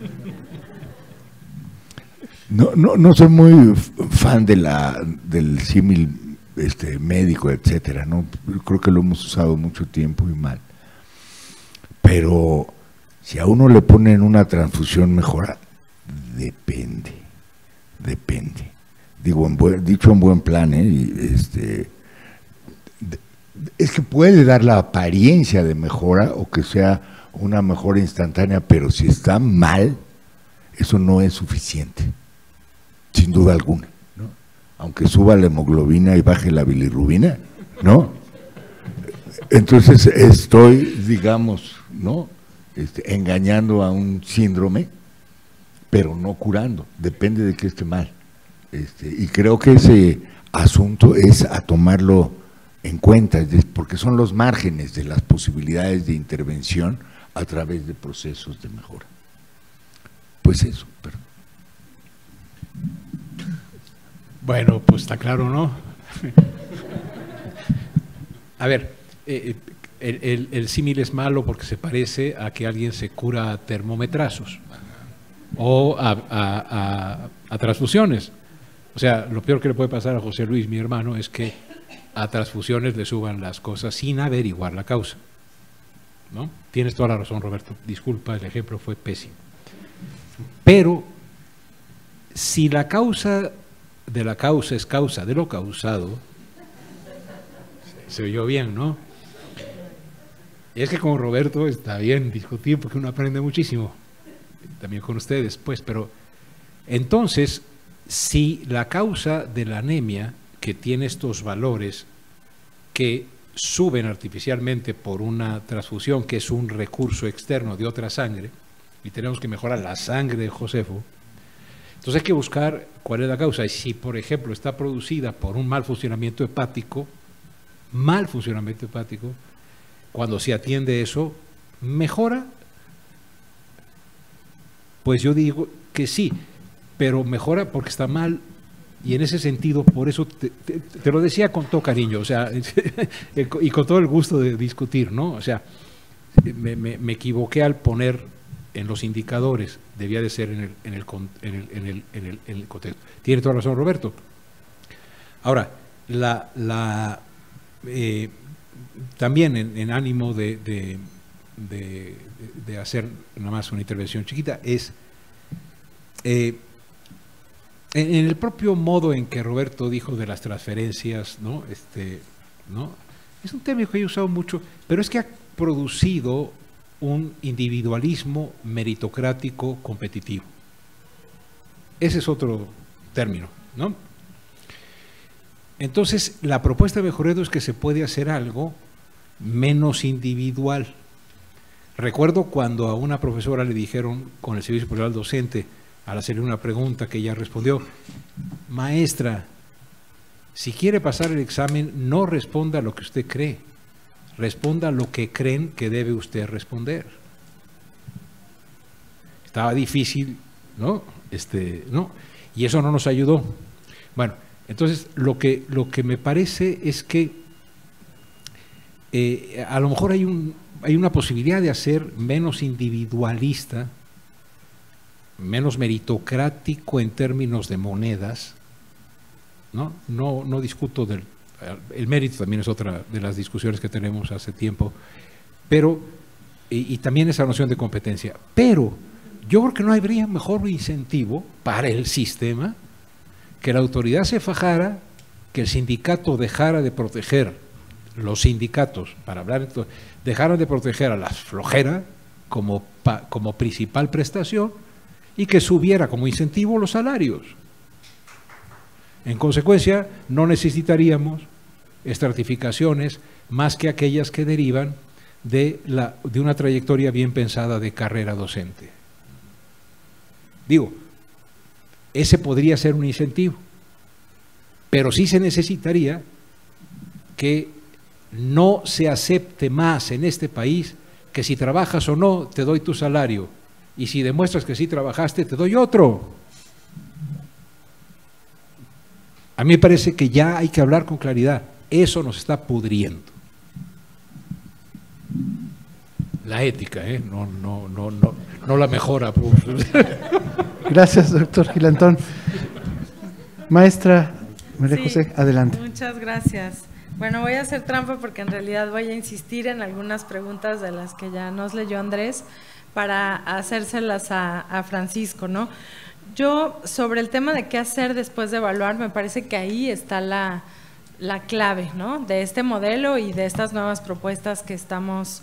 No soy muy fan del símil médico, etcétera, ¿no? Creo que lo hemos usado mucho tiempo y mal. Pero si a uno le ponen una transfusión mejora, depende. Digo, dicho en buen plan, es que puede dar la apariencia de mejora o que sea una mejora instantánea, pero si está mal, eso no es suficiente, sin duda alguna. Aunque suba la hemoglobina y baje la bilirrubina, ¿no? Entonces estoy, digamos, ¿no? Engañando a un síndrome, pero no curando, depende de que esté mal. Y creo que ese asunto es a tomarlo en cuenta, porque son los márgenes de las posibilidades de intervención a través de procesos de mejora. Pues eso, perdón. Bueno, pues está claro, ¿no? A ver, el símil es malo porque se parece a que alguien se cura a termometrazos o a transfusiones. O sea, lo peor que le puede pasar a José Luis, mi hermano, es que a transfusiones le suban las cosas sin averiguar la causa, ¿no? Tienes toda la razón, Roberto. Disculpa, el ejemplo fue pésimo. Pero si la causa de la causa es causa de lo causado, se oyó bien, ¿no? Y es que con Roberto está bien discutir porque uno aprende muchísimo, también con ustedes, pues, pero entonces, si la causa de la anemia, que tiene estos valores que suben artificialmente por una transfusión, que es un recurso externo de otra sangre, y tenemos que mejorar la sangre de Josefo, entonces hay que buscar cuál es la causa. Y si, por ejemplo, está producida por un mal funcionamiento hepático, cuando se atiende eso, ¿mejora? Pues yo digo que sí, pero mejora porque está mal. Y en ese sentido, por eso te lo decía con todo cariño, o sea, y con todo el gusto de discutir, ¿no? O sea, me equivoqué al poner en los indicadores, debía de ser en el contexto. Tiene toda razón, Roberto. Ahora, también en ánimo de hacer nada más una intervención chiquita, es en el propio modo en que Roberto dijo de las transferencias, ¿no? ¿No? Es un término que he usado mucho, pero es que ha producido un individualismo meritocrático competitivo. Ese es otro término, ¿no? Entonces, la propuesta de Mejoredo es que se puede hacer algo menos individual. Recuerdo cuando a una profesora le dijeron con el Servicio Popular Docente, al hacerle una pregunta que ella respondió: maestra, si quiere pasar el examen, no responda lo que usted cree, responda lo que creen que debe usted responder. Estaba difícil, ¿no? ¿No? Y eso no nos ayudó. Bueno, entonces lo que me parece es que a lo mejor hay una posibilidad de hacer menos individualista, menos meritocrático en términos de monedas, ¿no? No discuto el mérito, también es otra de las discusiones que tenemos hace tiempo, pero, y también esa noción de competencia, pero yo creo que no habría mejor incentivo para el sistema que la autoridad se fajara, que el sindicato dejara de proteger, los sindicatos, para hablar, dejaran de proteger a la flojera como principal prestación y que subiera como incentivo los salarios. En consecuencia, no necesitaríamos estratificaciones más que aquellas que derivan de una trayectoria bien pensada de carrera docente. Digo, ese podría ser un incentivo, pero sí se necesitaría que no se acepte más en este país que si trabajas o no te doy tu salario y si demuestras que sí trabajaste te doy otro. A mí me parece que ya hay que hablar con claridad, eso nos está pudriendo. La ética, no la mejora. Gracias, doctor Gilantón. Maestra María José, adelante. Muchas gracias. Bueno, voy a hacer trampa porque en realidad voy a insistir en algunas preguntas de las que ya nos leyó Andrés para hacérselas a Francisco, ¿no? Yo, sobre el tema de qué hacer después de evaluar, me parece que ahí está la clave, ¿no? De este modelo y de estas nuevas propuestas que estamos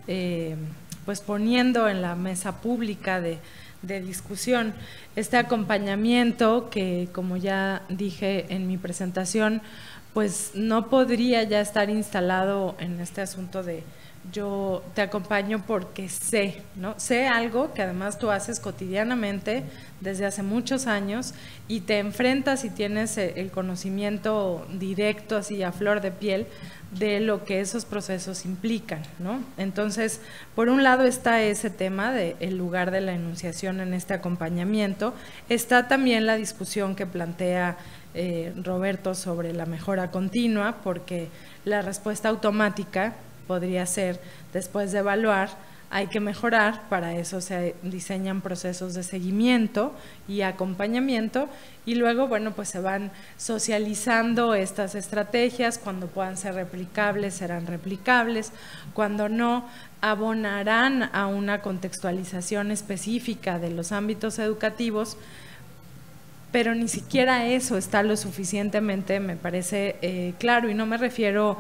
pues poniendo en la mesa pública de discusión. Este acompañamiento que, como ya dije en mi presentación, pues no podría ya estar instalado en este asunto de yo te acompaño porque sé, ¿no? Sé algo que además tú haces cotidianamente desde hace muchos años y te enfrentas y tienes el conocimiento directo, así a flor de piel, de lo que esos procesos implican, ¿no? Entonces, por un lado está ese tema del lugar de la enunciación en este acompañamiento, está también la discusión que plantea Roberto sobre la mejora continua, porque la respuesta automática podría ser, después de evaluar, hay que mejorar, para eso se diseñan procesos de seguimiento y acompañamiento y luego, bueno, pues se van socializando estas estrategias, cuando puedan ser replicables, serán replicables, cuando no, abonarán a una contextualización específica de los ámbitos educativos, pero ni siquiera eso está lo suficientemente, me parece claro, y no me refiero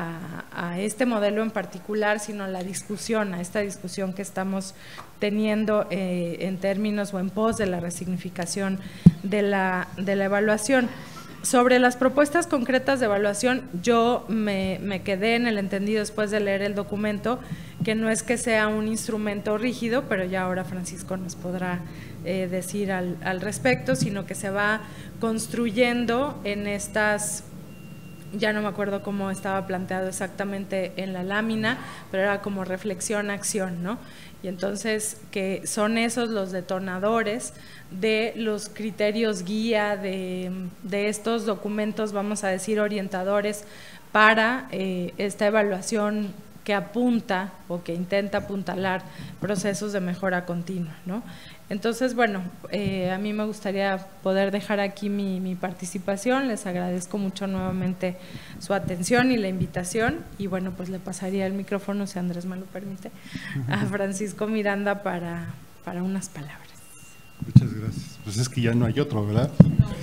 a este modelo en particular, sino a la discusión, a esta discusión que estamos teniendo en términos o en pos de la resignificación de la evaluación. Sobre las propuestas concretas de evaluación, yo me quedé en el entendido después de leer el documento, que no es que sea un instrumento rígido, pero ya ahora Francisco nos podrá decir al respecto, sino que se va construyendo en estas, ya no me acuerdo cómo estaba planteado exactamente en la lámina, pero era como reflexión-acción, ¿no? Y entonces que son esos los detonadores de los criterios guía de estos documentos, vamos a decir, orientadores para esta evaluación que apunta o que intenta apuntalar procesos de mejora continua, ¿no? Entonces, bueno, a mí me gustaría poder dejar aquí mi participación, les agradezco mucho nuevamente su atención y la invitación, y bueno, pues le pasaría el micrófono, si Andrés me lo permite, a Francisco Miranda para unas palabras. Muchas gracias. Pues es que ya no hay otro, ¿verdad?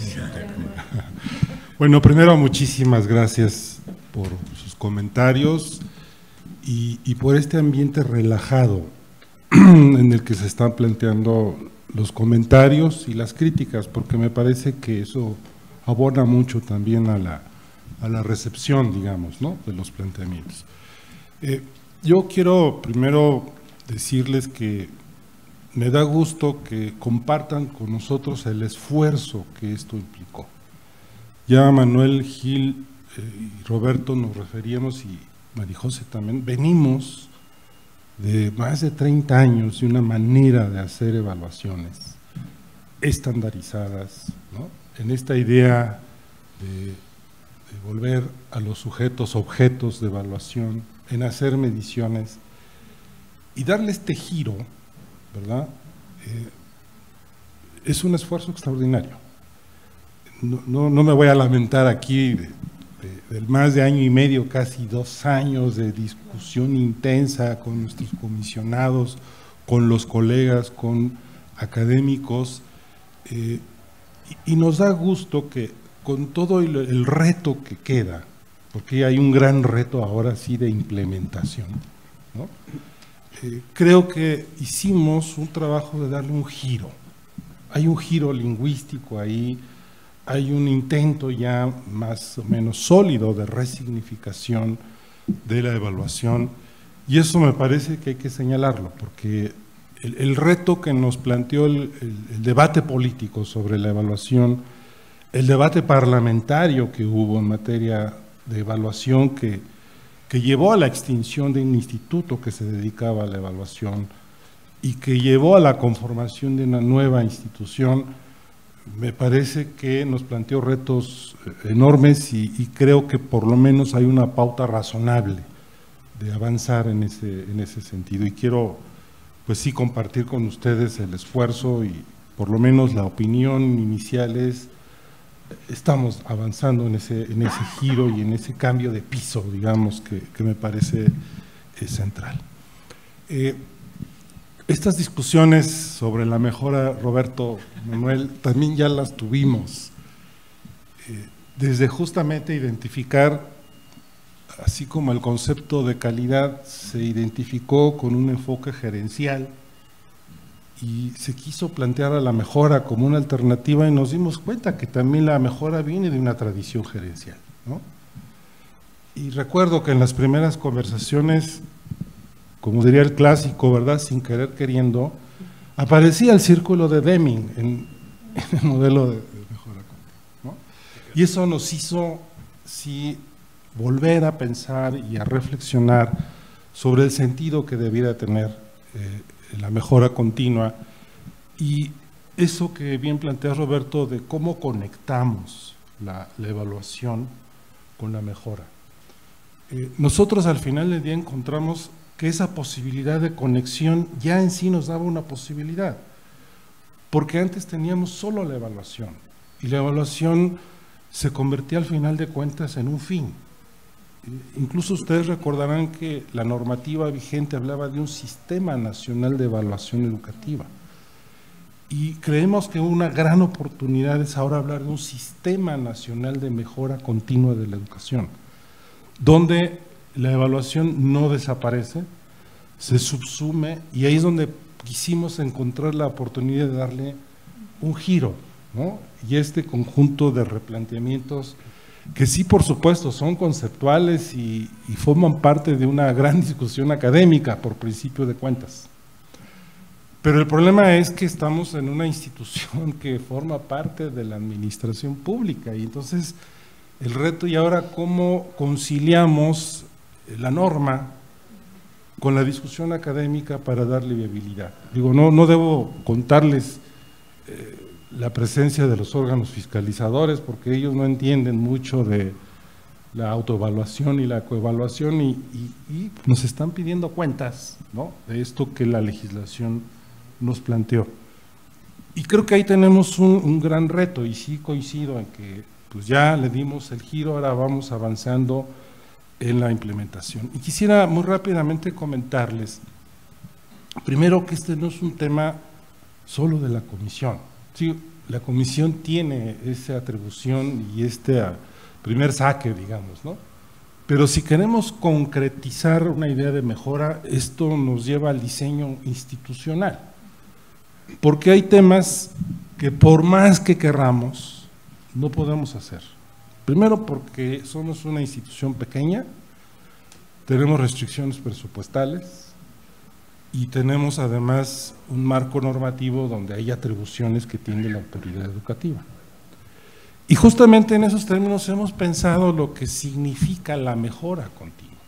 Bueno, primero muchísimas gracias por sus comentarios y por este ambiente relajado en el que se están planteando los comentarios y las críticas, porque me parece que eso abona mucho también a la recepción, digamos, ¿no?, de los planteamientos. Yo quiero primero decirles que me da gusto que compartan con nosotros el esfuerzo que esto implicó. Ya Manuel, Gil y Roberto nos referíamos, y María José también, venimos de más de 30 años y una manera de hacer evaluaciones estandarizadas, ¿no?, en esta idea de volver a los sujetos objetos de evaluación, en hacer mediciones y darle este giro, ¿verdad? Es un esfuerzo extraordinario. No me voy a lamentar aquí del más de año y medio, casi 2 años de discusión intensa con nuestros comisionados, con los colegas, con académicos, y nos da gusto que con todo el reto que queda, porque hay un gran reto ahora sí de implementación, ¿no? Creo que hicimos un trabajo de darle un giro. Hay un giro lingüístico ahí, hay un intento ya más o menos sólido de resignificación de la evaluación, y eso me parece que hay que señalarlo, porque el reto que nos planteó el debate político sobre la evaluación, el debate parlamentario que hubo en materia de evaluación que llevó a la extinción de un instituto que se dedicaba a la evaluación y que llevó a la conformación de una nueva institución, me parece que nos planteó retos enormes y creo que por lo menos hay una pauta razonable de avanzar en ese sentido. Y quiero, pues sí, compartir con ustedes el esfuerzo y por lo menos la opinión inicial es: estamos avanzando en ese giro y en ese cambio de piso, digamos, que me parece central. Estas discusiones sobre la mejora, Roberto, Manuel, también ya las tuvimos, desde justamente identificar, así como el concepto de calidad se identificó con un enfoque gerencial, y se quiso plantear a la mejora como una alternativa y nos dimos cuenta que también la mejora viene de una tradición gerencial, ¿no? Y recuerdo que en las primeras conversaciones, como diría el clásico, ¿verdad?, sin querer queriendo, aparecía el círculo de Deming en el modelo de mejora continua, ¿no? Y eso nos hizo, sí, volver a pensar y a reflexionar sobre el sentido que debiera tener la mejora continua, y eso que bien plantea Roberto de cómo conectamos la evaluación con la mejora. Nosotros al final del día encontramos que esa posibilidad de conexión ya en sí nos daba una posibilidad, porque antes teníamos solo la evaluación, y la evaluación se convertía al final de cuentas en un fin. Incluso ustedes recordarán que la normativa vigente hablaba de un sistema nacional de evaluación educativa, y creemos que una gran oportunidad es ahora hablar de un sistema nacional de mejora continua de la educación, donde la evaluación no desaparece, se subsume, y ahí es donde quisimos encontrar la oportunidad de darle un giro, ¿no? Y este conjunto de replanteamientos que sí, por supuesto, son conceptuales y forman parte de una gran discusión académica por principio de cuentas. Pero el problema es que estamos en una institución que forma parte de la administración pública, y entonces el reto, y ahora cómo conciliamos la norma con la discusión académica para darle viabilidad. Digo, no debo contarles la presencia de los órganos fiscalizadores, porque ellos no entienden mucho de la autoevaluación y la coevaluación, y nos están pidiendo cuentas, ¿no?, de esto que la legislación nos planteó. Y creo que ahí tenemos un gran reto, y sí coincido en que pues ya le dimos el giro, ahora vamos avanzando en la implementación. Y quisiera muy rápidamente comentarles, primero, que este no es un tema solo de la comisión. Sí, la comisión tiene esa atribución y este primer saque, digamos, ¿no? Pero si queremos concretizar una idea de mejora, esto nos lleva al diseño institucional, porque hay temas que por más que querramos, no podemos hacer. Primero, porque somos una institución pequeña, tenemos restricciones presupuestales, y tenemos además un marco normativo donde hay atribuciones que tiene la autoridad educativa. Y justamente en esos términos hemos pensado lo que significa la mejora continua.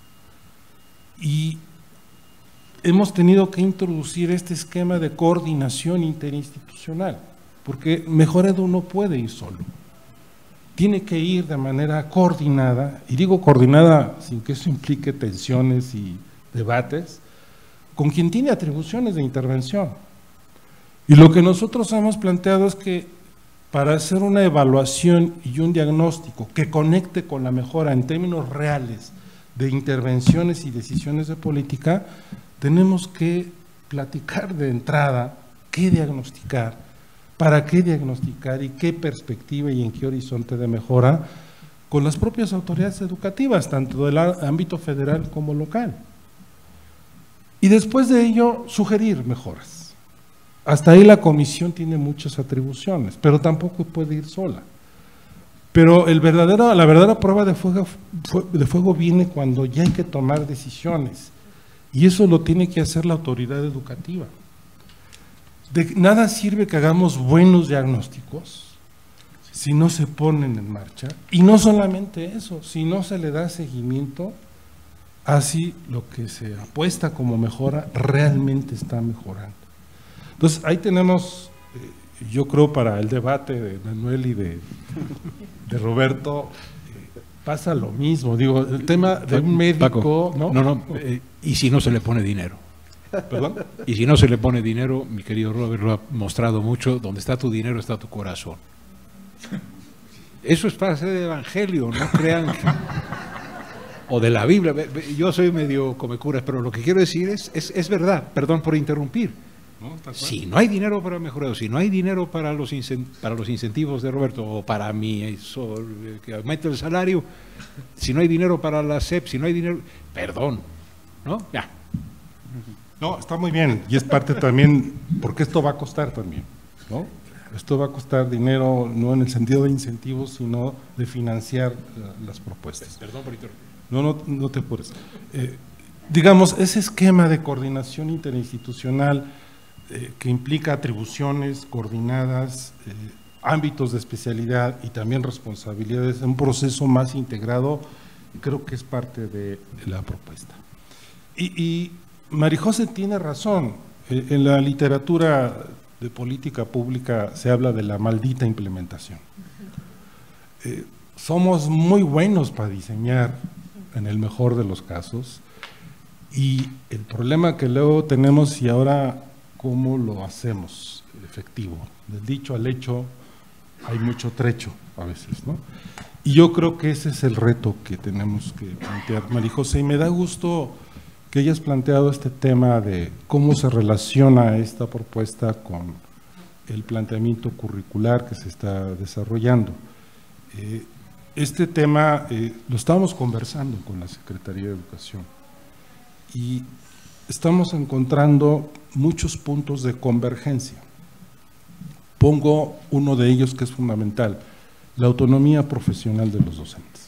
Y hemos tenido que introducir este esquema de coordinación interinstitucional, porque Mejora Edu no puede ir solo. tiene que ir de manera coordinada, y digo coordinada sin que eso implique tensiones y debates, con quien tiene atribuciones de intervención. Y lo que nosotros hemos planteado es que para hacer una evaluación y un diagnóstico que conecte con la mejora en términos reales de intervenciones y decisiones de política, tenemos que platicar de entrada qué diagnosticar, para qué diagnosticar y qué perspectiva y en qué horizonte de mejora con las propias autoridades educativas, tanto del ámbito federal como local. Y después de ello, sugerir mejoras. Hasta ahí la comisión tiene muchas atribuciones, pero tampoco puede ir sola. Pero la verdadera prueba de fuego viene cuando ya hay que tomar decisiones, y eso lo tiene que hacer la autoridad educativa. De nada sirve que hagamos buenos diagnósticos si no se ponen en marcha, y no solamente eso, si no se le da seguimiento, así lo que se apuesta como mejora realmente está mejorando. Entonces ahí tenemos, yo creo, para el debate de Manuel y de Roberto, pasa lo mismo, digo, el tema de un médico… Paco, ¿no? ¿Y si no se le pone dinero? ¿Perdón? Y si no se le pone dinero, mi querido Robert lo ha mostrado mucho, donde está tu dinero está tu corazón. Eso es para hacer el evangelio, no crean que… O de la Biblia, yo soy medio comecuras, pero lo que quiero decir es verdad, perdón por interrumpir. Si no hay dinero para mejorar, si no hay dinero para los incentivos de Roberto, o para mí, que aumente el salario, si no hay dinero para la SEP, si no hay dinero… Perdón, ¿no? Ya. No, está muy bien, y es parte también, porque esto va a costar también, ¿no? Esto va a costar dinero, no en el sentido de incentivos, sino de financiar las propuestas. Perdón por interrumpir. No te apures. Digamos, ese esquema de coordinación interinstitucional que implica atribuciones coordinadas, ámbitos de especialidad y también responsabilidades, un proceso más integrado, creo que es parte de la propuesta. Y Marijose tiene razón, en la literatura de política pública se habla de la maldita implementación. Somos muy buenos para diseñar, en el mejor de los casos, y el problema que luego tenemos, y ahora cómo lo hacemos efectivo. Del dicho al hecho hay mucho trecho a veces, ¿no? Y yo creo que ese es el reto que tenemos que plantear, Marijose, y me da gusto que hayas planteado este tema de cómo se relaciona esta propuesta con el planteamiento curricular que se está desarrollando. Este tema lo estábamos conversando con la Secretaría de Educación y estamos encontrando muchos puntos de convergencia. Pongo uno de ellos que es fundamental, la autonomía profesional de los docentes.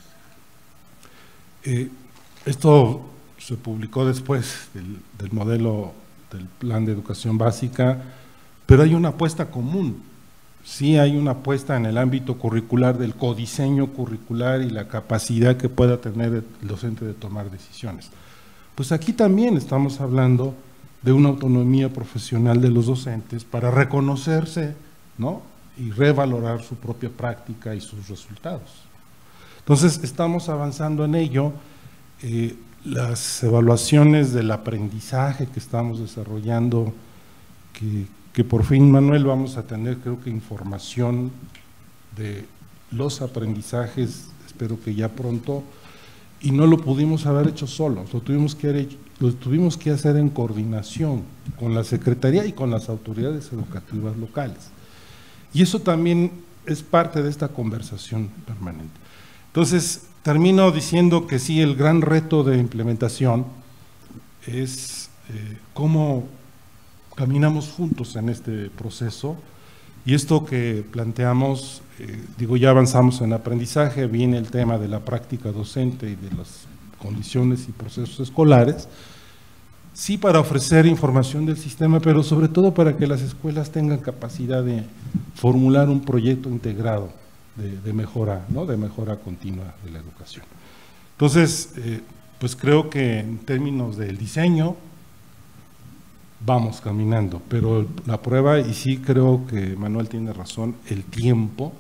Esto se publicó después del modelo del Plan de Educación Básica, pero hay una apuesta común. Sí hay una apuesta en el ámbito curricular del codiseño curricular y la capacidad que pueda tener el docente de tomar decisiones. Pues aquí también estamos hablando de una autonomía profesional de los docentes para reconocerse, ¿no?, y revalorar su propia práctica y sus resultados. Entonces, estamos avanzando en ello. Las evaluaciones del aprendizaje que estamos desarrollando, que por fin, Manuel, vamos a tener, creo que, información de los aprendizajes, espero que ya pronto, y no lo pudimos haber hecho solos, lo tuvimos que hacer en coordinación con la Secretaría y con las autoridades educativas locales. Y eso también es parte de esta conversación permanente. Entonces, termino diciendo que sí, el gran reto de implementación es cómo caminamos juntos en este proceso, y esto que planteamos, ya avanzamos en aprendizaje, viene el tema de la práctica docente y de las condiciones y procesos escolares, sí, para ofrecer información del sistema, pero sobre todo para que las escuelas tengan capacidad de formular un proyecto integrado de mejora, ¿no?, de mejora continua de la educación. Entonces, pues creo que en términos del diseño vamos caminando, pero la prueba, y sí creo que Manuel tiene razón, el tiempo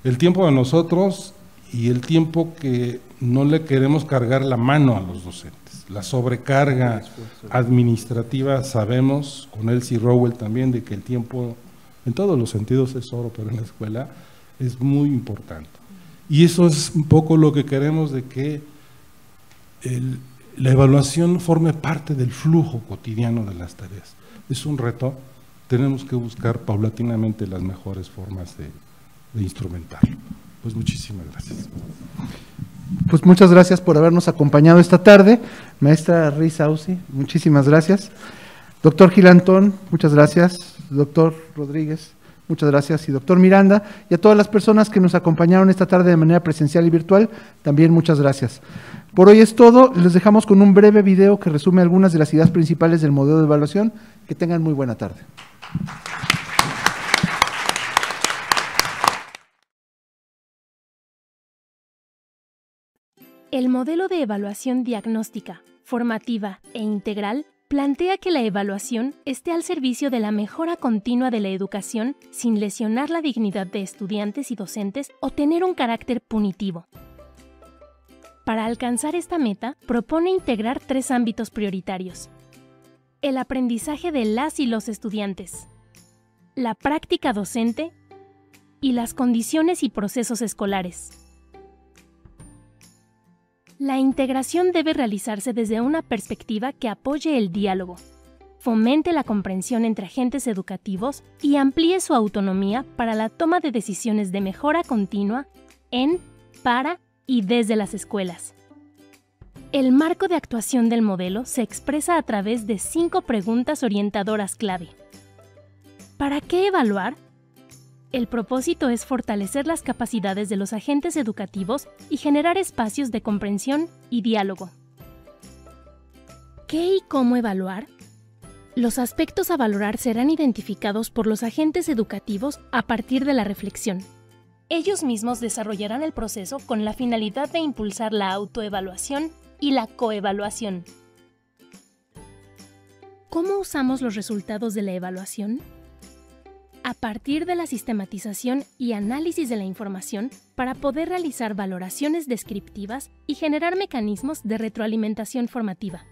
El tiempo de nosotros y el tiempo que no le queremos cargar la mano a los docentes. La sobrecarga administrativa, sabemos, con Elsie Rowell también, de que el tiempo en todos los sentidos es oro, pero en la escuela es muy importante. Y eso es un poco lo que queremos, de que la evaluación forme parte del flujo cotidiano de las tareas. Es un reto, tenemos que buscar paulatinamente las mejores formas de instrumentarlo. Pues muchísimas gracias. Pues muchas gracias por habernos acompañado esta tarde. Maestra Risa Ausi, muchísimas gracias. Doctor Gilantón, muchas gracias. Doctor Rodríguez, muchas gracias. Y doctor Miranda, y a todas las personas que nos acompañaron esta tarde de manera presencial y virtual, también muchas gracias. Por hoy es todo. Les dejamos con un breve video que resume algunas de las ideas principales del modelo de evaluación. Que tengan muy buena tarde. El modelo de evaluación diagnóstica, formativa e integral plantea que la evaluación esté al servicio de la mejora continua de la educación sin lesionar la dignidad de estudiantes y docentes o tener un carácter punitivo. Para alcanzar esta meta, propone integrar 3 ámbitos prioritarios: el aprendizaje de las y los estudiantes, la práctica docente y las condiciones y procesos escolares. La integración debe realizarse desde una perspectiva que apoye el diálogo, fomente la comprensión entre agentes educativos y amplíe su autonomía para la toma de decisiones de mejora continua en, para y desde las escuelas. El marco de actuación del modelo se expresa a través de 5 preguntas orientadoras clave. ¿Para qué evaluar? El propósito es fortalecer las capacidades de los agentes educativos y generar espacios de comprensión y diálogo. ¿Qué y cómo evaluar? Los aspectos a valorar serán identificados por los agentes educativos a partir de la reflexión. Ellos mismos desarrollarán el proceso con la finalidad de impulsar la autoevaluación y la coevaluación. ¿Cómo usamos los resultados de la evaluación? A partir de la sistematización y análisis de la información para poder realizar valoraciones descriptivas y generar mecanismos de retroalimentación formativa.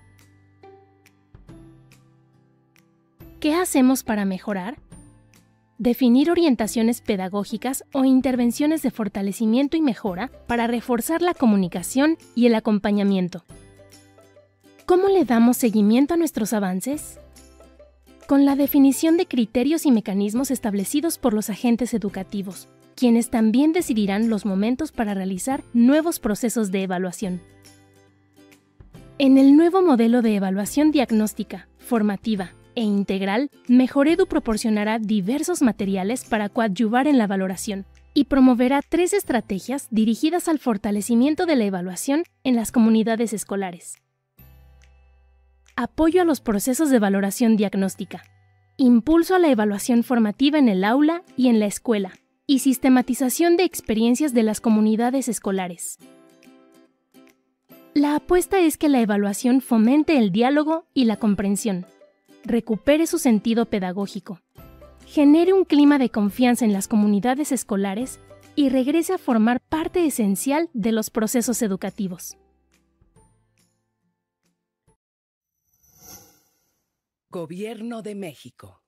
¿Qué hacemos para mejorar? Definir orientaciones pedagógicas o intervenciones de fortalecimiento y mejora para reforzar la comunicación y el acompañamiento. ¿Cómo le damos seguimiento a nuestros avances? Con la definición de criterios y mecanismos establecidos por los agentes educativos, quienes también decidirán los momentos para realizar nuevos procesos de evaluación. En el nuevo modelo de evaluación diagnóstica, formativa e integral, Mejoredu proporcionará diversos materiales para coadyuvar en la valoración y promoverá 3 estrategias dirigidas al fortalecimiento de la evaluación en las comunidades escolares. Apoyo a los procesos de valoración diagnóstica, impulso a la evaluación formativa en el aula y en la escuela, y sistematización de experiencias de las comunidades escolares. La apuesta es que la evaluación fomente el diálogo y la comprensión, recupere su sentido pedagógico, genere un clima de confianza en las comunidades escolares y regrese a formar parte esencial de los procesos educativos. Gobierno de México.